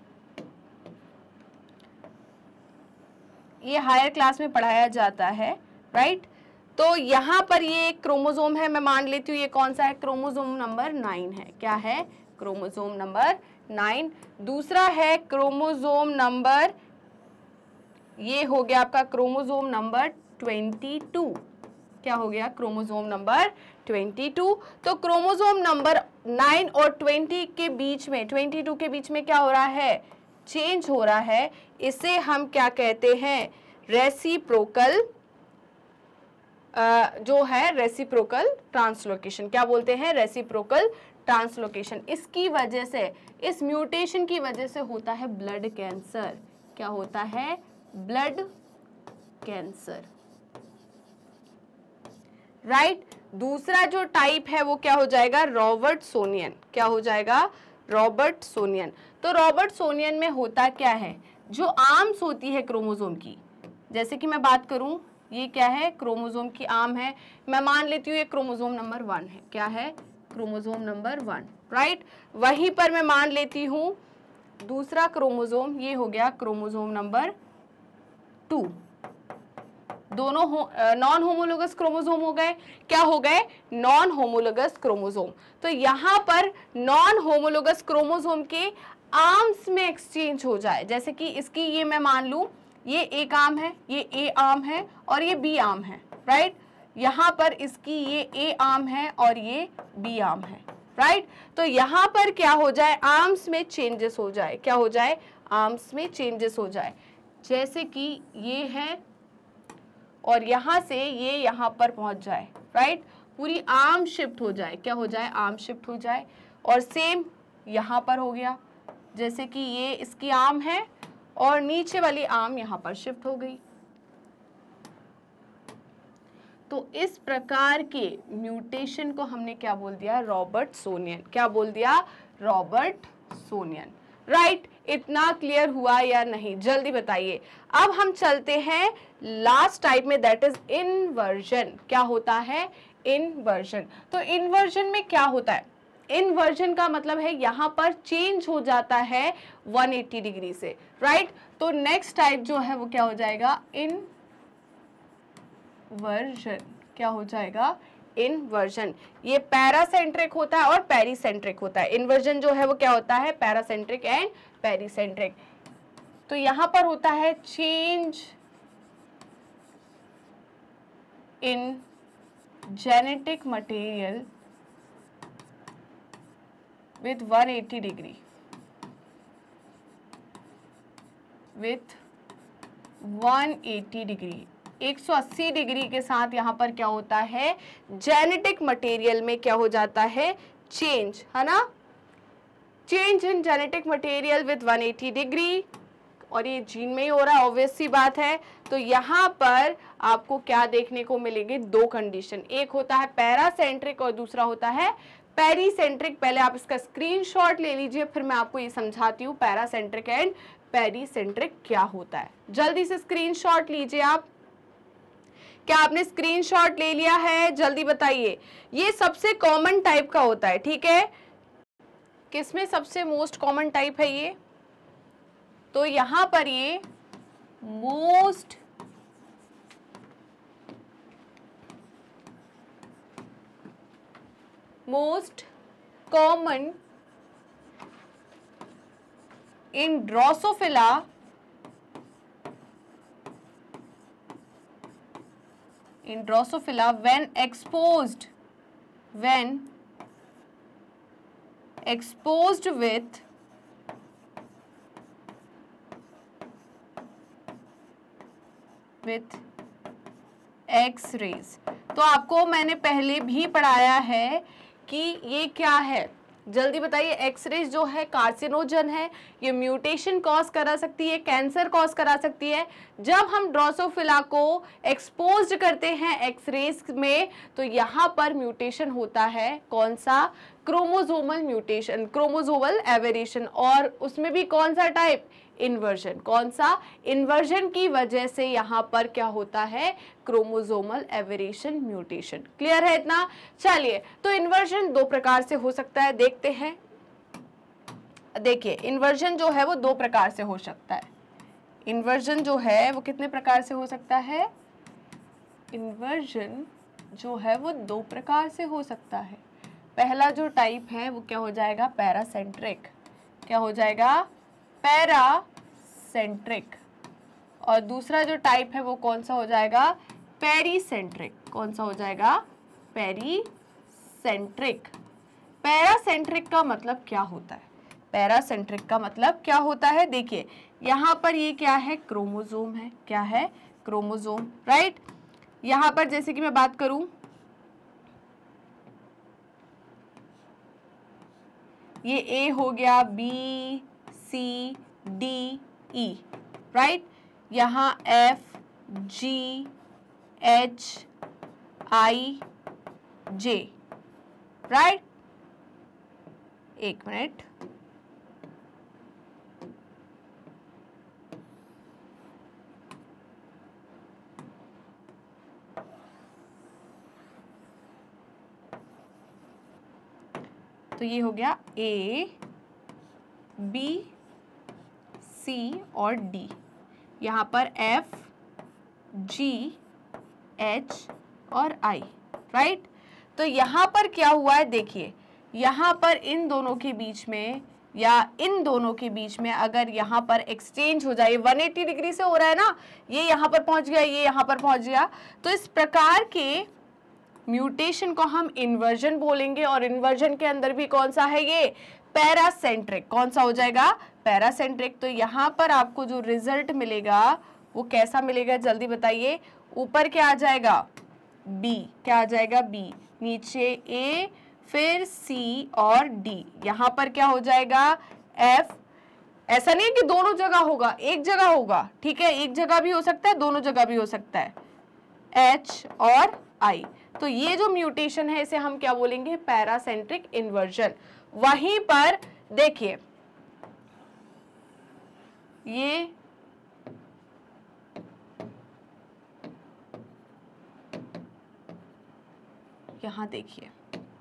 ये हायर क्लास में पढ़ाया जाता है, राइट। तो यहाँ पर ये एक क्रोमोसोम है, मैं मान लेती हूँ ये कौन सा है? क्रोमोसोम नंबर 9 है। क्या है? Chromosome number 9। दूसरा है क्रोमोसोम नंबर, ये हो गया आपका क्रोमोसोम नंबर 22। क्या हो गया? Chromosome number 22। तो क्रोमोसोम नंबर 9 और 20 के बीच में, 22 के बीच में क्या हो रहा है? चेंज हो रहा है। इसे हम क्या कहते हैं? रेसिप्रोकल, जो है रेसिप्रोकल ट्रांसलोकेशन। क्या बोलते हैं? Reciprocal translocation. इसकी वजह से, इस म्यूटेशन की वजह से होता है ब्लड कैंसर। क्या होता है? Blood cancer, right. दूसरा जो टाइप है वो क्या हो जाएगा? रॉबर्टसोनियन। क्या हो जाएगा? रॉबर्टसोनियन। तो रॉबर्टसोनियन में होता क्या है? जो आर्म्स होती है क्रोमोसोम की, जैसे कि मैं बात करूं, ये क्या है? क्रोमोसोम की आर्म है। मैं मान लेती हूँ ये क्रोमोसोम नंबर 1 है। क्या है? Chromosome number 1, right. वहीं पर मैं मान लेती हूँ दूसरा क्रोमोसोम, ये हो गया क्रोमोसोम नंबर 2। दोनों नॉन होमोलोगस क्रोमोसोम हो गए। क्या हो गए? Non homologous chromosome. तो यहाँ पर नॉन होमोलोगस क्रोमोसोम के आर्म्स में एक्सचेंज हो जाए, जैसे कि इसकी ये मैं मान लूं, ये एक आर्म है, ये ए आर्म है और ये बी आर्म है, राइट। यहाँ पर इसकी ये ए आर्म है और ये बी आर्म है, राइट। तो यहाँ पर क्या हो जाए? आर्म्स में चेंजेस हो जाए। क्या हो जाए? आर्म्स में चेंजेस हो जाए। जैसे कि ये है और यहाँ से ये यहाँ पर पहुँच जाए, राइट। पूरी आर्म शिफ्ट हो जाए। क्या हो जाए? आर्म शिफ्ट हो जाए। और सेम यहाँ पर हो गया, जैसे कि ये इसकी आर्म है और नीचे वाली आर्म यहाँ पर शिफ्ट हो गई। तो इस प्रकार के म्यूटेशन को हमने क्या बोल दिया? रॉबर्टसोनियन। क्या बोल दिया? रॉबर्टसोनियन, राइट। इतना क्लियर हुआ या नहीं? जल्दी बताइए। अब हम चलते हैं लास्ट टाइप में, दैट इज इन्वर्जन। क्या होता है? इन्वर्जन। तो इन्वर्जन में क्या होता है? इन्वर्जन का मतलब है यहाँ पर चेंज हो जाता है 180 डिग्री से, राइट। तो नेक्स्ट टाइप जो है वो क्या हो जाएगा? इन्वर्जन। क्या हो जाएगा? इन्वर्जन। ये पैरासेंट्रिक होता है और पेरीसेंट्रिक होता है। इन्वर्जन जो है वो क्या होता है? Paracentric and pericentric. तो यहां पर होता है change in genetic material with 180 degree, with 180 degree, 180 degree के साथ यहाँ पर क्या होता है? जेनेटिक मटेरियल में क्या हो जाता है? चेंज, है ना। Change in genetic material with 180 degree, और ये जीन में ही हो रहा है, ऑब्वियस सी बात है। तो यहाँ पर आपको क्या देखने को मिलेगी? दो कंडीशन, एक होता है पैरासेंट्रिक और दूसरा होता है पेरीसेंट्रिक। पहले आप इसका स्क्रीनशॉट ले लीजिए, फिर मैं आपको ये समझाती हूँ पैरासेंट्रिक एंड पेरीसेंट्रिक क्या होता है। जल्दी से स्क्रीनशॉट लीजिए आप। क्या आपने स्क्रीनशॉट ले लिया है? जल्दी बताइए। ये सबसे कॉमन टाइप का होता है, ठीक है। किसमें सबसे मोस्ट कॉमन टाइप है ये? तो यहां पर ये most most common in Drosophila when exposed with X-rays। तो आपको मैंने पहले भी पढ़ाया है कि ये क्या है, जल्दी बताइए। एक्सरेज जो है कार्सिनोजन है, ये म्यूटेशन कॉज करा सकती है, कैंसर कॉज करा सकती है। जब हम ड्रोसोफिला को एक्सपोज्ड करते हैं एक्सरेज में तो यहाँ पर म्यूटेशन होता है, कौन सा, क्रोमोसोमल म्यूटेशन, क्रोमोसोमल एवेरिएशन, और उसमें भी कौन सा टाइप, इन्वर्जन। कौन सा, इन्वर्जन की वजह से यहाँ पर क्या होता है, क्रोमोसोमल एवेरिएशन, म्यूटेशन। क्लियर है इतना? चलिए, तो इन्वर्जन दो प्रकार से हो सकता है, देखते हैं। देखिए, इन्वर्जन जो है वो दो प्रकार से हो सकता है। इन्वर्जन जो है वो कितने प्रकार से हो सकता है? इन्वर्जन जो है वो दो प्रकार से हो सकता है। पहला जो टाइप है वो क्या हो जाएगा, पैरासेंट्रिक। क्या हो जाएगा, पैरासेंट्रिक। और दूसरा जो टाइप है वो कौन सा हो जाएगा, पेरीसेंट्रिक। कौन सा हो जाएगा, पेरीसेंट्रिक। पैरासेंट्रिक का मतलब क्या होता है? पैरासेंट्रिक का मतलब क्या होता है? देखिए, यहाँ पर ये क्या है, क्रोमोसोम है। क्या है, क्रोमोसोम, राइट। यहाँ पर जैसे कि मैं बात करूं, ये ए हो गया, B C D E, right. यहाँ F G H I J, right. एक मिनट, तो ये हो गया ए बी सी और डी। यहाँ पर एफ जी एच और आई, राइट। तो यहाँ पर क्या हुआ है, देखिए, यहाँ पर इन दोनों के बीच में या इन दोनों के बीच में अगर यहाँ पर एक्सचेंज हो जाए, 180 डिग्री से हो रहा है ना, ये यहाँ पर पहुँच गया, ये यहाँ पर पहुँच गया, तो इस प्रकार के म्यूटेशन को हम इन्वर्जन बोलेंगे। और इन्वर्जन के अंदर भी कौन सा है, ये पैरासेंट्रिक। कौन सा हो जाएगा, पैरासेंट्रिक। तो यहाँ पर आपको जो रिजल्ट मिलेगा वो कैसा मिलेगा, जल्दी बताइए। ऊपर क्या आ जाएगा, बी। क्या आ जाएगा, बी। नीचे ए, फिर सी और डी। यहाँ पर क्या हो जाएगा, एफ। ऐसा नहीं है कि दोनों जगह होगा, एक जगह होगा, ठीक है। एक जगह भी हो सकता है, दोनों जगह भी हो सकता है, एच और आई। तो ये जो म्यूटेशन है इसे हम क्या बोलेंगे, पैरासेंट्रिक इन्वर्जन। वहीं पर देखिए, ये यहां देखिए,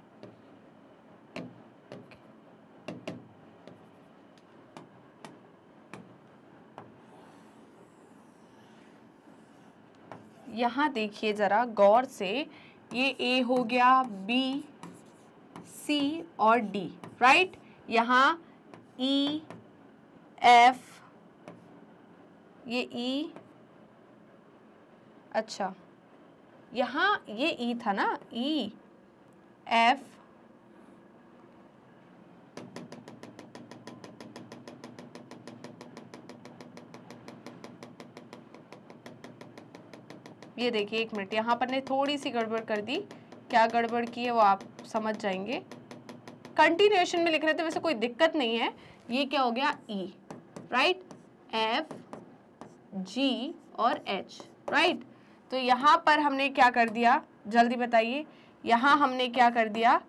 यहां देखिए जरा गौर से, ये ए हो गया, बी सी और डी, राइट। यहाँ ई एफ, ये ई, अच्छा यहाँ ये ई था ना, ई एफ ये देखिए, एक मिनट, यहाँ पर ने थोड़ी सी गड़बड़ कर दी। क्या गड़बड़ की है वो आप समझ जाएंगे, कंटिन्यूएशन में लिख रहे थे, वैसे कोई दिक्कत नहीं है। ये क्या हो गया, ई, राइट, एफ जी और एच, राइट। तो यहाँ पर हमने क्या कर दिया, जल्दी बताइए। यहाँ हमने क्या कर दिया,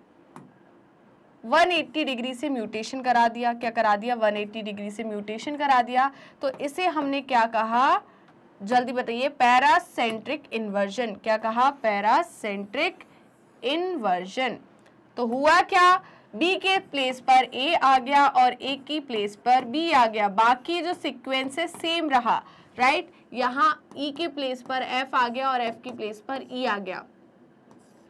180 डिग्री से म्यूटेशन करा दिया। क्या करा दिया, 180 डिग्री से म्यूटेशन करा दिया। तो इसे हमने क्या कहा, जल्दी बताइए, पैरासेंट्रिक इन्वर्जन। क्या कहा, पैरासेंट्रिक इन्वर्जन। तो हुआ क्या, बी के प्लेस पर ए आ गया और ए की प्लेस पर बी आ गया, बाकी जो सीक्वेंस है सेम रहा, राइट। यहाँ ई के प्लेस पर एफ आ गया और एफ की प्लेस पर ई आ गया।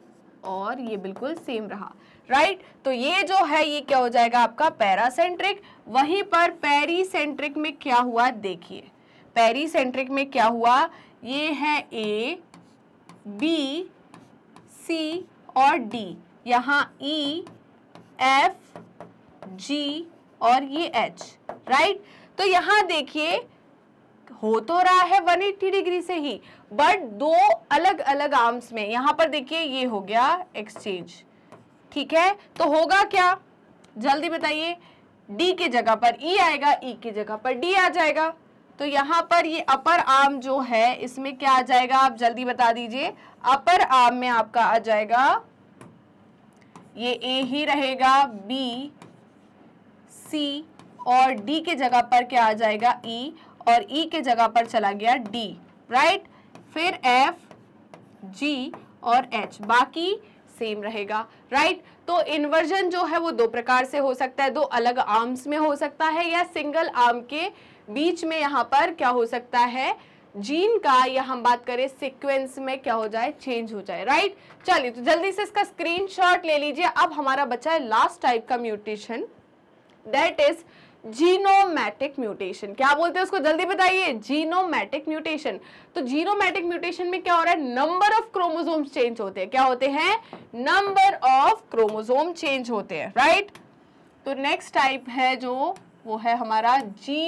और ये बिल्कुल सेम रहा, राइट। तो ये जो है ये क्या हो जाएगा आपका पैरासेंट्रिक। वहीं पर पेरीसेंट्रिक में क्या हुआ देखिए, पेरीसेंट्रिक में क्या हुआ, ये है ए, बी, सी और डी, यहाँ ई, एफ, जी और ये एच, राइट। तो यहाँ देखिए हो तो रहा है 180 डिग्री से ही, बट दो अलग अलग आर्म्स में। यहाँ पर देखिए ये हो गया एक्सचेंज, ठीक है। तो होगा क्या, जल्दी बताइए, डी के जगह पर ई आएगा, ई की जगह पर डी आ जाएगा। तो यहाँ पर ये अपर आर्म जो है इसमें क्या आ जाएगा, आप जल्दी बता दीजिए। अपर आर्म में आपका आ जाएगा ये ए ही रहेगा, बी, सी और डी के जगह पर क्या आ जाएगा ई, और ई के जगह पर चला गया डी, राइट। फिर एफ, जी और एच, बाकी सेम रहेगा, राइट। तो इन्वर्जन जो है वो दो प्रकार से हो सकता है, दो अलग आर्म्स में हो सकता है या सिंगल आर्म के बीच में यहाँ पर क्या हो सकता है, जीन का, या हम बात करें सीक्वेंस में क्या हो जाए, चेंज हो जाए, राइट। चलिए तो जल्दी से इसका स्क्रीनशॉट ले लीजिए। अब हमारा बचा है लास्ट टाइप का mutation, that is genomatic mutation. क्या बोलते हैं उसको, जल्दी बताइए, जीनोमैटिक म्यूटेशन। तो जीनोमैटिक म्यूटेशन में क्या हो रहा है, नंबर ऑफ क्रोमोसोम्स चेंज होते हैं। क्या होते हैं, नंबर ऑफ क्रोमोसोम चेंज होते हैं, राइट। तो नेक्स्ट टाइप है जो वो है हमारा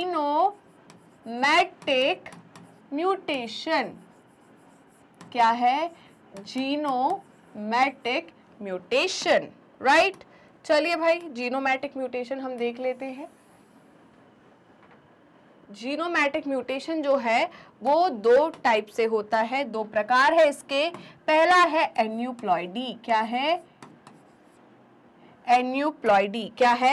जीनोमैटिक म्यूटेशन। क्या है, जीनोमैटिक म्यूटेशन, राइट। चलिए भाई जीनोमैटिक म्यूटेशन हम देख लेते हैं। जीनोमैटिक म्यूटेशन जो है वो दो टाइप से होता है, दो प्रकार है इसके। पहला है एन्यूप्लॉइडी। क्या है, एन्यूप्लॉइडी। क्या है,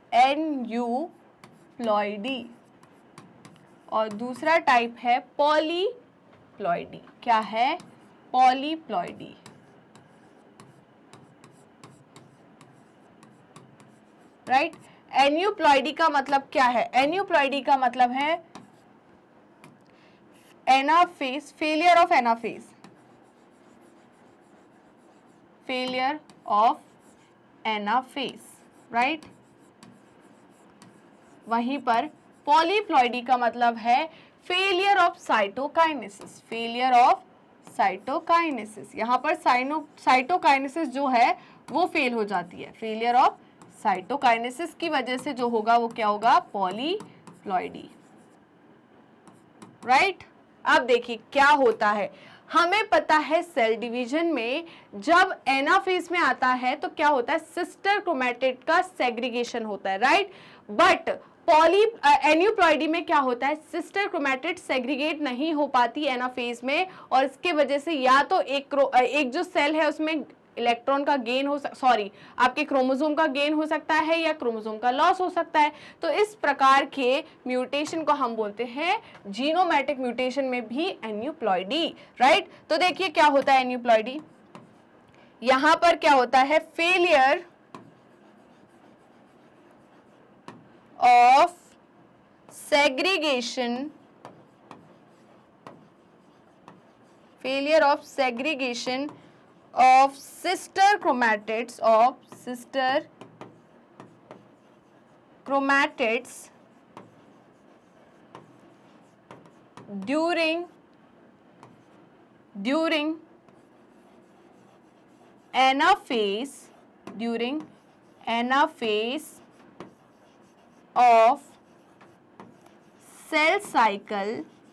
एन्यूप्लॉइडी। और दूसरा टाइप है पॉलीप्लॉइडी। क्या है, पॉलीप्लॉइडी, राइट। एन्यूप्लॉइडी का मतलब क्या है, एन्यूप्लॉइडी का मतलब है anaphase, failure of anaphase, failure of anaphase, right. वहीं पर पॉलीप्लॉइडी का मतलब है failure of cytokinesis, failure of cytokinesis. यहाँ पर साइटोकाइनेसिस जो है वो फेल हो जाती है, फेलियर ऑफ साइटोकाइनेसिस की वजह से जो होगा वो क्या होगा, पॉलीप्लॉइडी, राइट। अब देखिए क्या होता है, हमें पता है सेल डिवीजन में जब एनाफेज में आता है तो क्या होता है, सिस्टर क्रोमैटिड का सेग्रीगेशन होता है, राइट। बट एन्यूप्लॉइडी में क्या होता है, सिस्टर क्रोमैटिड सेग्रीगेट नहीं हो पाती एनाफेज में, और इसके वजह से या तो एक जो सेल है उसमें इलेक्ट्रॉन का गेन हो आपके क्रोमोसोम का गेन हो सकता है या क्रोमोसोम का लॉस हो सकता है। तो इस प्रकार के म्यूटेशन को हम बोलते हैं जीनोमैटिक म्यूटेशन में भी एन्यूप्लॉइडी, राइट। तो देखिए क्या होता है एन्यूप्लॉइडी, यहां पर क्या होता है, failure of segregation, failure of segregation of sister chromatids during anaphase of cell cycle,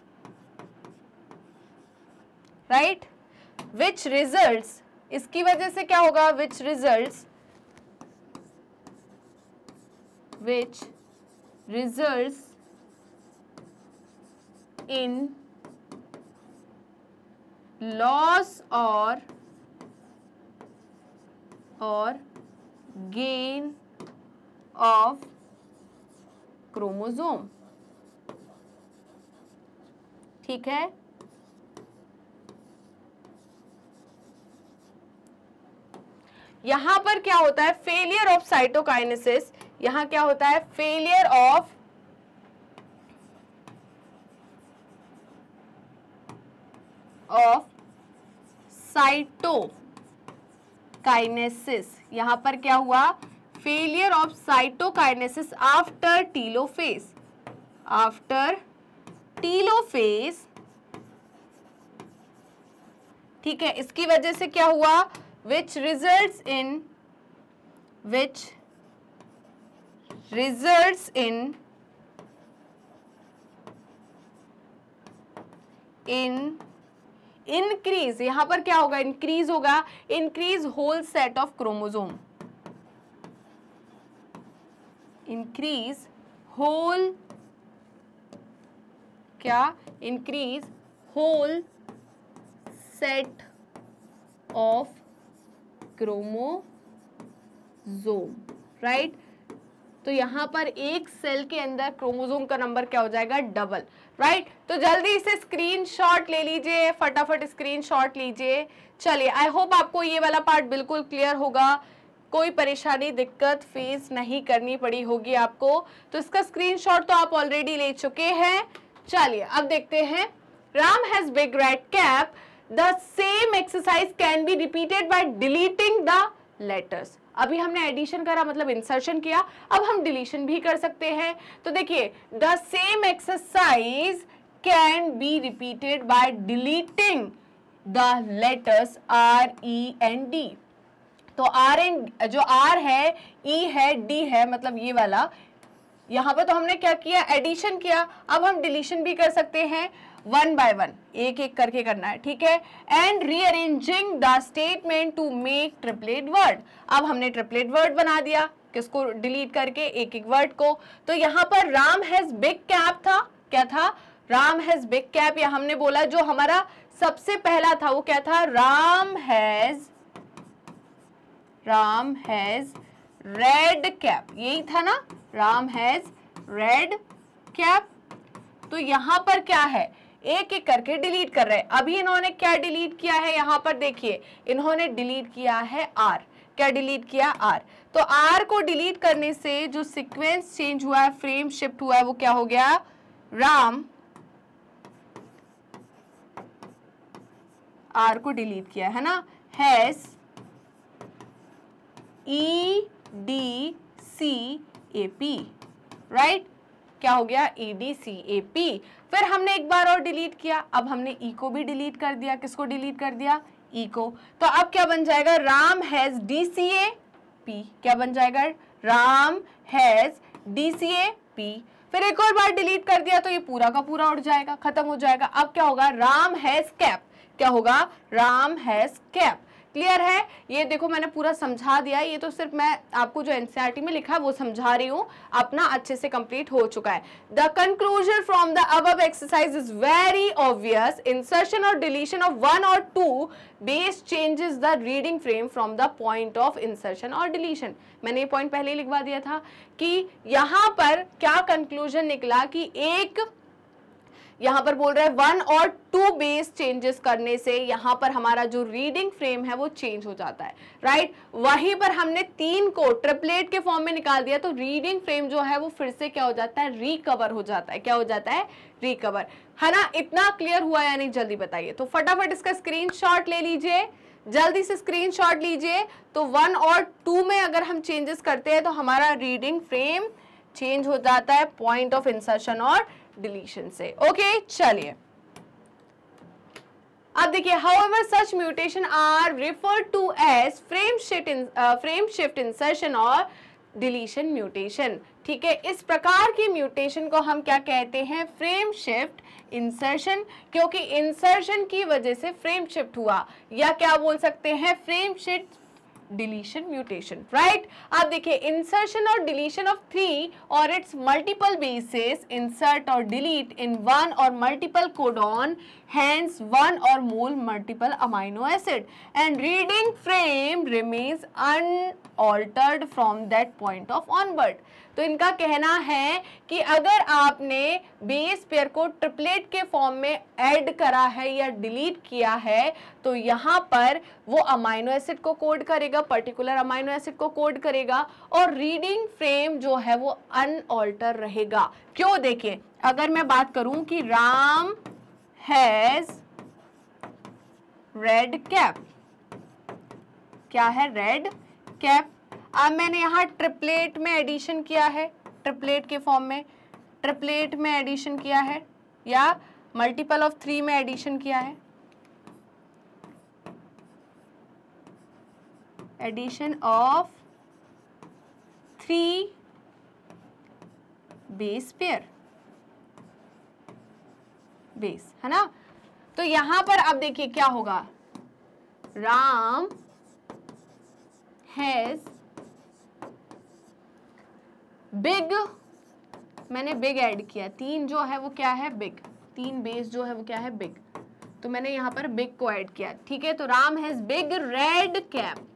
right, which results, इसकी वजह से क्या होगा, which results in loss or gain of chromosome, ठीक है। यहां पर क्या होता है, फेलियर ऑफ साइटोकाइनेसिस, यहां क्या होता है, फेलियर ऑफ काइनेसिस, यहां पर क्या हुआ, failure of cytokinesis after telophase, after telophase, ठीक है। इसकी वजह से क्या हुआ, which results in इंक्रीज, यहां पर क्या होगा, इंक्रीज होगा, increase whole set of chromosome, increase whole, क्या, increase whole set of chromosome, right. तो यहां पर एक सेल के अंदर क्रोमोसोम का नंबर क्या हो जाएगा, डबल, राइट। तो जल्दी से स्क्रीनशॉट ले लीजिए, फटाफट स्क्रीनशॉट लीजिए। चलिए, आई होप आपको ये वाला पार्ट बिल्कुल क्लियर होगा, कोई परेशानी दिक्कत फेस नहीं करनी पड़ी होगी आपको। तो इसका स्क्रीनशॉट तो आप ऑलरेडी ले चुके हैं। चलिए अब देखते हैं, Ram has big red cap, the same exercise can be repeated by deleting the letters. अभी हमने एडिशन करा मतलब इंसर्शन किया, अब हम डिलीशन भी कर सकते हैं। तो देखिए, the same exercise can be repeated by deleting the letters R, E and D. तो आर एंड, जो आर है, ई है, डी है, मतलब ये वाला, यहां पर तो हमने क्या किया, एडिशन किया। अब हम डिलीशन भी कर सकते हैं, वन बाय वन, एक एक करके करना है, ठीक है। And rearranging the statement to make triplet word, अब हमने ट्रिपलेट वर्ड बना दिया, किसको, डिलीट करके एक एक वर्ड को। तो यहाँ पर राम हैज बिग कैप था, क्या था, राम हैज बिग कैप, या हमने बोला जो हमारा सबसे पहला था वो क्या था, राम हैज रेड कैप, यही था ना, राम हैज रेड कैप। तो यहां पर क्या है, एक एक करके डिलीट कर रहे हैं। अभी इन्होंने क्या डिलीट किया है, यहां पर देखिए, इन्होंने डिलीट किया है आर, क्या डिलीट किया, आर। तो आर को डिलीट करने से जो सीक्वेंस चेंज हुआ है, फ्रेम शिफ्ट हुआ है, वो क्या हो गया, राम, आर को डिलीट किया है ना, हैज EDCAP, राइट, क्या हो गया, EDCAP। फिर हमने एक बार और डिलीट किया, अब हमने ई को भी डिलीट कर दिया, किसको डिलीट कर दिया, ई को। तो अब क्या बन जाएगा, राम हैज DCAP, क्या बन जाएगा, राम हैज DCAP। फिर एक और बार डिलीट कर दिया तो ये पूरा का पूरा उड़ जाएगा, खत्म हो जाएगा। अब क्या होगा, राम हैज कैप, क्या होगा, राम हैज कैप। क्लियर है, ये देखो मैंने पूरा समझा दिया, ये तो सिर्फ मैं आपको जो एनसीईआरटी में लिखा है वो समझा रही हूँ, अपना अच्छे से कंप्लीट हो चुका है। The conclusion from the above exercise is very obvious, insertion और डिलीशन ऑफ वन और two base changes the reading frame from the point of insertion और डिलीशन। मैंने ये पॉइंट पहले ही लिखवा दिया था कि यहाँ पर क्या कंक्लूजन निकला कि एक, यहां पर बोल रहा है वन और टू बेस चेंजेस करने से यहां पर हमारा जो रीडिंग फ्रेम है वो चेंज हो जाता है, राइट। वहीं पर हमने तीन को ट्रिपलेट के फॉर्म में निकाल दिया तो रीडिंग फ्रेम जो है वो फिर से क्या हो जाता है, रिकवर हो जाता है, क्या हो जाता है, रिकवर, है ना। इतना क्लियर हुआ या नहीं, जल्दी बताइए। तो फटाफट इसका स्क्रीनशॉट ले लीजिए, जल्दी से स्क्रीनशॉट लीजिए। तो वन और टू में अगर हम चेंजेस करते हैं तो हमारा रीडिंग फ्रेम चेंज हो जाता है पॉइंट ऑफ इंसर्शन और डिलीशन से। ओके, चलिए अब देखिए, however such mutation are referred to as frame shift insertion और डिलीशन म्यूटेशन, ठीक है। इस प्रकार की म्यूटेशन को हम क्या कहते हैं, फ्रेम शिफ्ट इंसर्शन, क्योंकि इंसर्शन की वजह से फ्रेम शिफ्ट हुआ, या क्या बोल सकते हैं, frame shift deletion mutation, right. अब देखिए, इंसर्शन और डिलीशन ऑफ 3 और इट्स मल्टीपल बेसिस, इंसर्ट और डिलीट इन वन और multiple codon, hence one or more multiple amino acid and reading frame remains unaltered from that point of onward। तो इनका कहना है कि अगर आपने बेस पेयर को ट्रिपलेट के फॉर्म में ऐड करा है या डिलीट किया है तो यहाँ पर वो अमाइनो एसिड को कोड करेगा, पर्टिकुलर अमाइनो एसिड को कोड करेगा, और रीडिंग फ्रेम जो है वो अनऑल्टर रहेगा। क्यों, देखिए, अगर मैं बात करूं कि राम हैज रेड कैप, क्या है, रेड कैप। अब मैंने यहाँ ट्रिपलेट में एडिशन किया है, ट्रिपलेट के फॉर्म में, ट्रिपलेट में एडिशन किया है या मल्टीपल ऑफ 3 में एडिशन किया है, addition of 3 base pair, base, है ना। तो यहां पर अब देखिए क्या होगा, राम हैज बिग, मैंने बिग ऐड किया, 3 जो है वो क्या है, बिग, 3 बेस जो है वो क्या है, बिग, तो मैंने यहां पर बिग को ऐड किया, ठीक है। तो Ram has big red cap.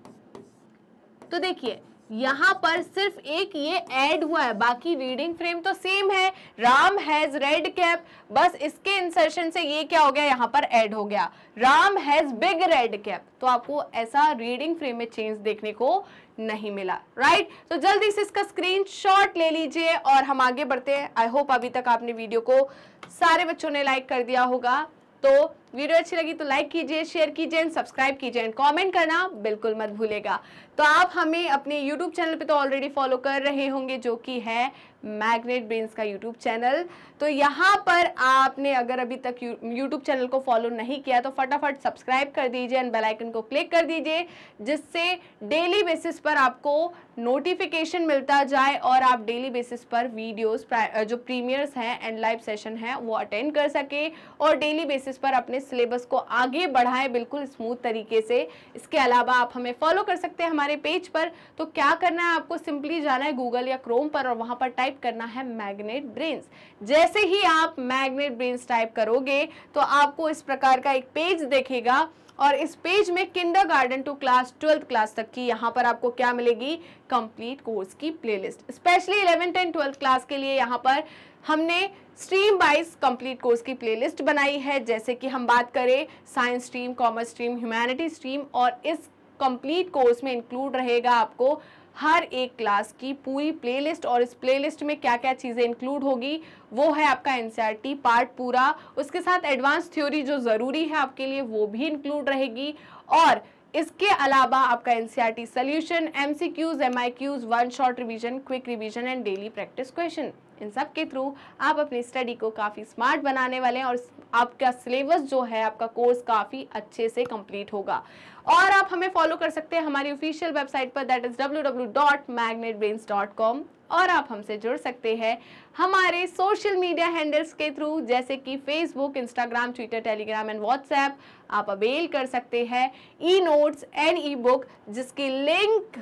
तो देखिए यहां पर सिर्फ एक ये ऐड हुआ है, बाकी रीडिंग फ्रेम तो सेम है, राम हैज रेड कैप, बस इसके इंसर्शन से ये क्या हो गया, यहां पर ऐड हो गया, Ram has big red cap. तो आपको ऐसा रीडिंग फ्रेम में चेंज देखने को नहीं मिला, राइट। तो जल्दी से इसका स्क्रीनशॉट ले लीजिए और हम आगे बढ़ते हैं। आई होप अभी तक आपने वीडियो को सारे बच्चों ने लाइक कर दिया होगा। तो वीडियो अच्छी लगी तो लाइक कीजिए, शेयर कीजिए एंड सब्सक्राइब कीजिए एंड कमेंट करना बिल्कुल मत भूलेगा। तो आप हमें अपने यूट्यूब चैनल पे तो ऑलरेडी फॉलो कर रहे होंगे, जो कि है मैग्नेट ब्रेन्स का यूट्यूब चैनल। तो यहाँ पर आपने अगर अभी तक यूट्यूब चैनल को फॉलो नहीं किया तो फटाफट सब्सक्राइब कर दीजिए एंड बेल आइकन को क्लिक कर दीजिए, जिससे डेली बेसिस पर आपको नोटिफिकेशन मिलता जाए और आप डेली बेसिस पर वीडियोस जो प्रीमियर्स हैं एंड लाइव सेशन है वो अटेंड कर सके और डेली बेसिस पर अपने सिलेबस को आगे बढ़ाएं बिल्कुल स्मूथ तरीके से। इसके अलावा आप हमें फॉलो कर सकते हैं हमारे पेज पर। तो क्या करना है, आपको सिंपली जाना है गूगल या क्रोम पर और वहां पर टाइप करना है मैग्नेट ब्रेन्स। जैसे ही आप मैग्नेट ब्रेन्स टाइप करोगे तो आपको इस प्रकार का एक पेज दिखेगा और इस पेज में kindergarten to class 12th class तक की यहाँ पर आपको क्या मिलेगी, कंप्लीट कोर्स की playlist. Specially 11th and 12th class के लिए यहाँ पर हमने स्ट्रीम वाइज कंप्लीट कोर्स की प्लेलिस्ट बनाई है। जैसे कि हम बात करें science stream, commerce stream, humanity stream, और इस कंप्लीट कोर्स में इंक्लूड रहेगा आपको हर एक क्लास की पूरी प्लेलिस्ट। और इस प्लेलिस्ट में क्या क्या चीज़ें इंक्लूड होगी वो है आपका एनसीईआरटी पार्ट पूरा, उसके साथ एडवांस थ्योरी जो ज़रूरी है आपके लिए वो भी इंक्लूड रहेगी, और इसके अलावा आपका NCERT solution, MCQs, MIQs, one shot revision, quick revision and daily practice question. इन सब के थ्रू आप अपनी स्टडी को काफ़ी स्मार्ट बनाने वाले हैं और आपका सिलेबस जो है, आपका कोर्स काफ़ी अच्छे से कंप्लीट होगा। और आप हमें फॉलो कर सकते हैं हमारी ऑफिशियल वेबसाइट पर, दैट इज www.magnetbrains.com, और आप हमसे जुड़ सकते हैं हमारे सोशल मीडिया हैंडल्स के थ्रू, जैसे कि Facebook, Instagram, Twitter, Telegram and WhatsApp. आप अवेल कर सकते हैं e notes and e book, जिसकी लिंक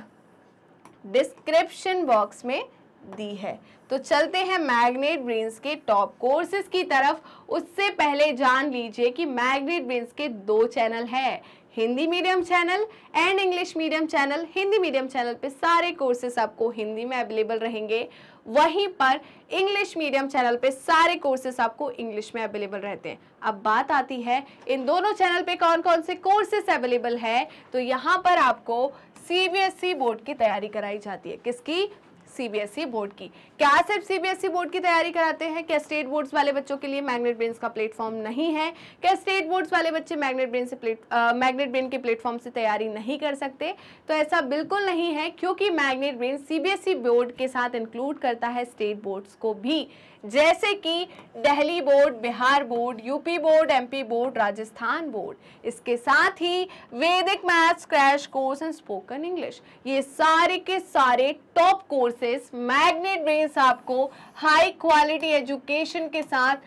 डिस्क्रिप्शन बॉक्स में दी है। तो चलते हैं मैग्नेट ब्रेन्स के टॉप कोर्सेज की तरफ। उससे पहले जान लीजिए कि मैग्नेट ब्रेन्स के 2 चैनल हैं, Hindi medium channel and English medium channel. Hindi medium channel पे सारे कोर्सेज आपको हिंदी में अवेलेबल रहेंगे, वहीं पर इंग्लिश मीडियम चैनल पे सारे कोर्सेज आपको इंग्लिश में अवेलेबल रहते हैं। अब बात आती है इन दोनों चैनल पे कौन कौन से कोर्सेज अवेलेबल है। तो यहाँ पर आपको सीबीएसई बोर्ड की तैयारी कराई जाती है। किसकी? सीबीएसई बोर्ड की। क्या सिर्फ सीबीएसई बोर्ड की तैयारी कराते हैं? क्या स्टेट बोर्ड्स वाले बच्चों के लिए मैग्नेट ब्रेन्स का प्लेटफॉर्म नहीं है? क्या स्टेट बोर्ड्स वाले बच्चे मैग्नेट ब्रेन के प्लेटफॉर्म से तैयारी नहीं कर सकते? तो ऐसा बिल्कुल नहीं है, क्योंकि मैग्नेट ब्रेन सीबीएसई बोर्ड के साथ इंक्लूड करता है स्टेट बोर्ड्स को भी, जैसे कि Delhi board, Bihar board, UP board, MP board, Rajasthan board. इसके साथ ही वैदिक maths crash course and spoken English. ये सारे के सारे टॉप कोर्सेज मैग्नेट ब्रेन्स आपको हाई क्वालिटी एजुकेशन के साथ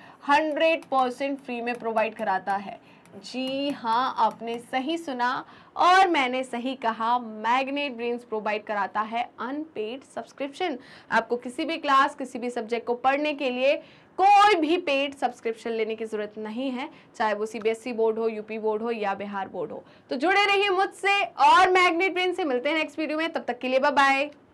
100% फ्री में प्रोवाइड कराता है। जी हाँ, आपने सही सुना और मैंने सही कहा, मैग्नेट ब्रेन्स प्रोवाइड कराता है अनपेड सब्सक्रिप्शन। आपको किसी भी क्लास, किसी भी सब्जेक्ट को पढ़ने के लिए कोई भी पेड सब्सक्रिप्शन लेने की जरूरत नहीं है, चाहे वो सीबीएसई बोर्ड हो, यूपी बोर्ड हो या बिहार बोर्ड हो। तो जुड़े रहिए मुझसे और मैग्नेट ब्रेन से। मिलते हैं नेक्स्ट वीडियो में, तब तक के लिए बाय बाय।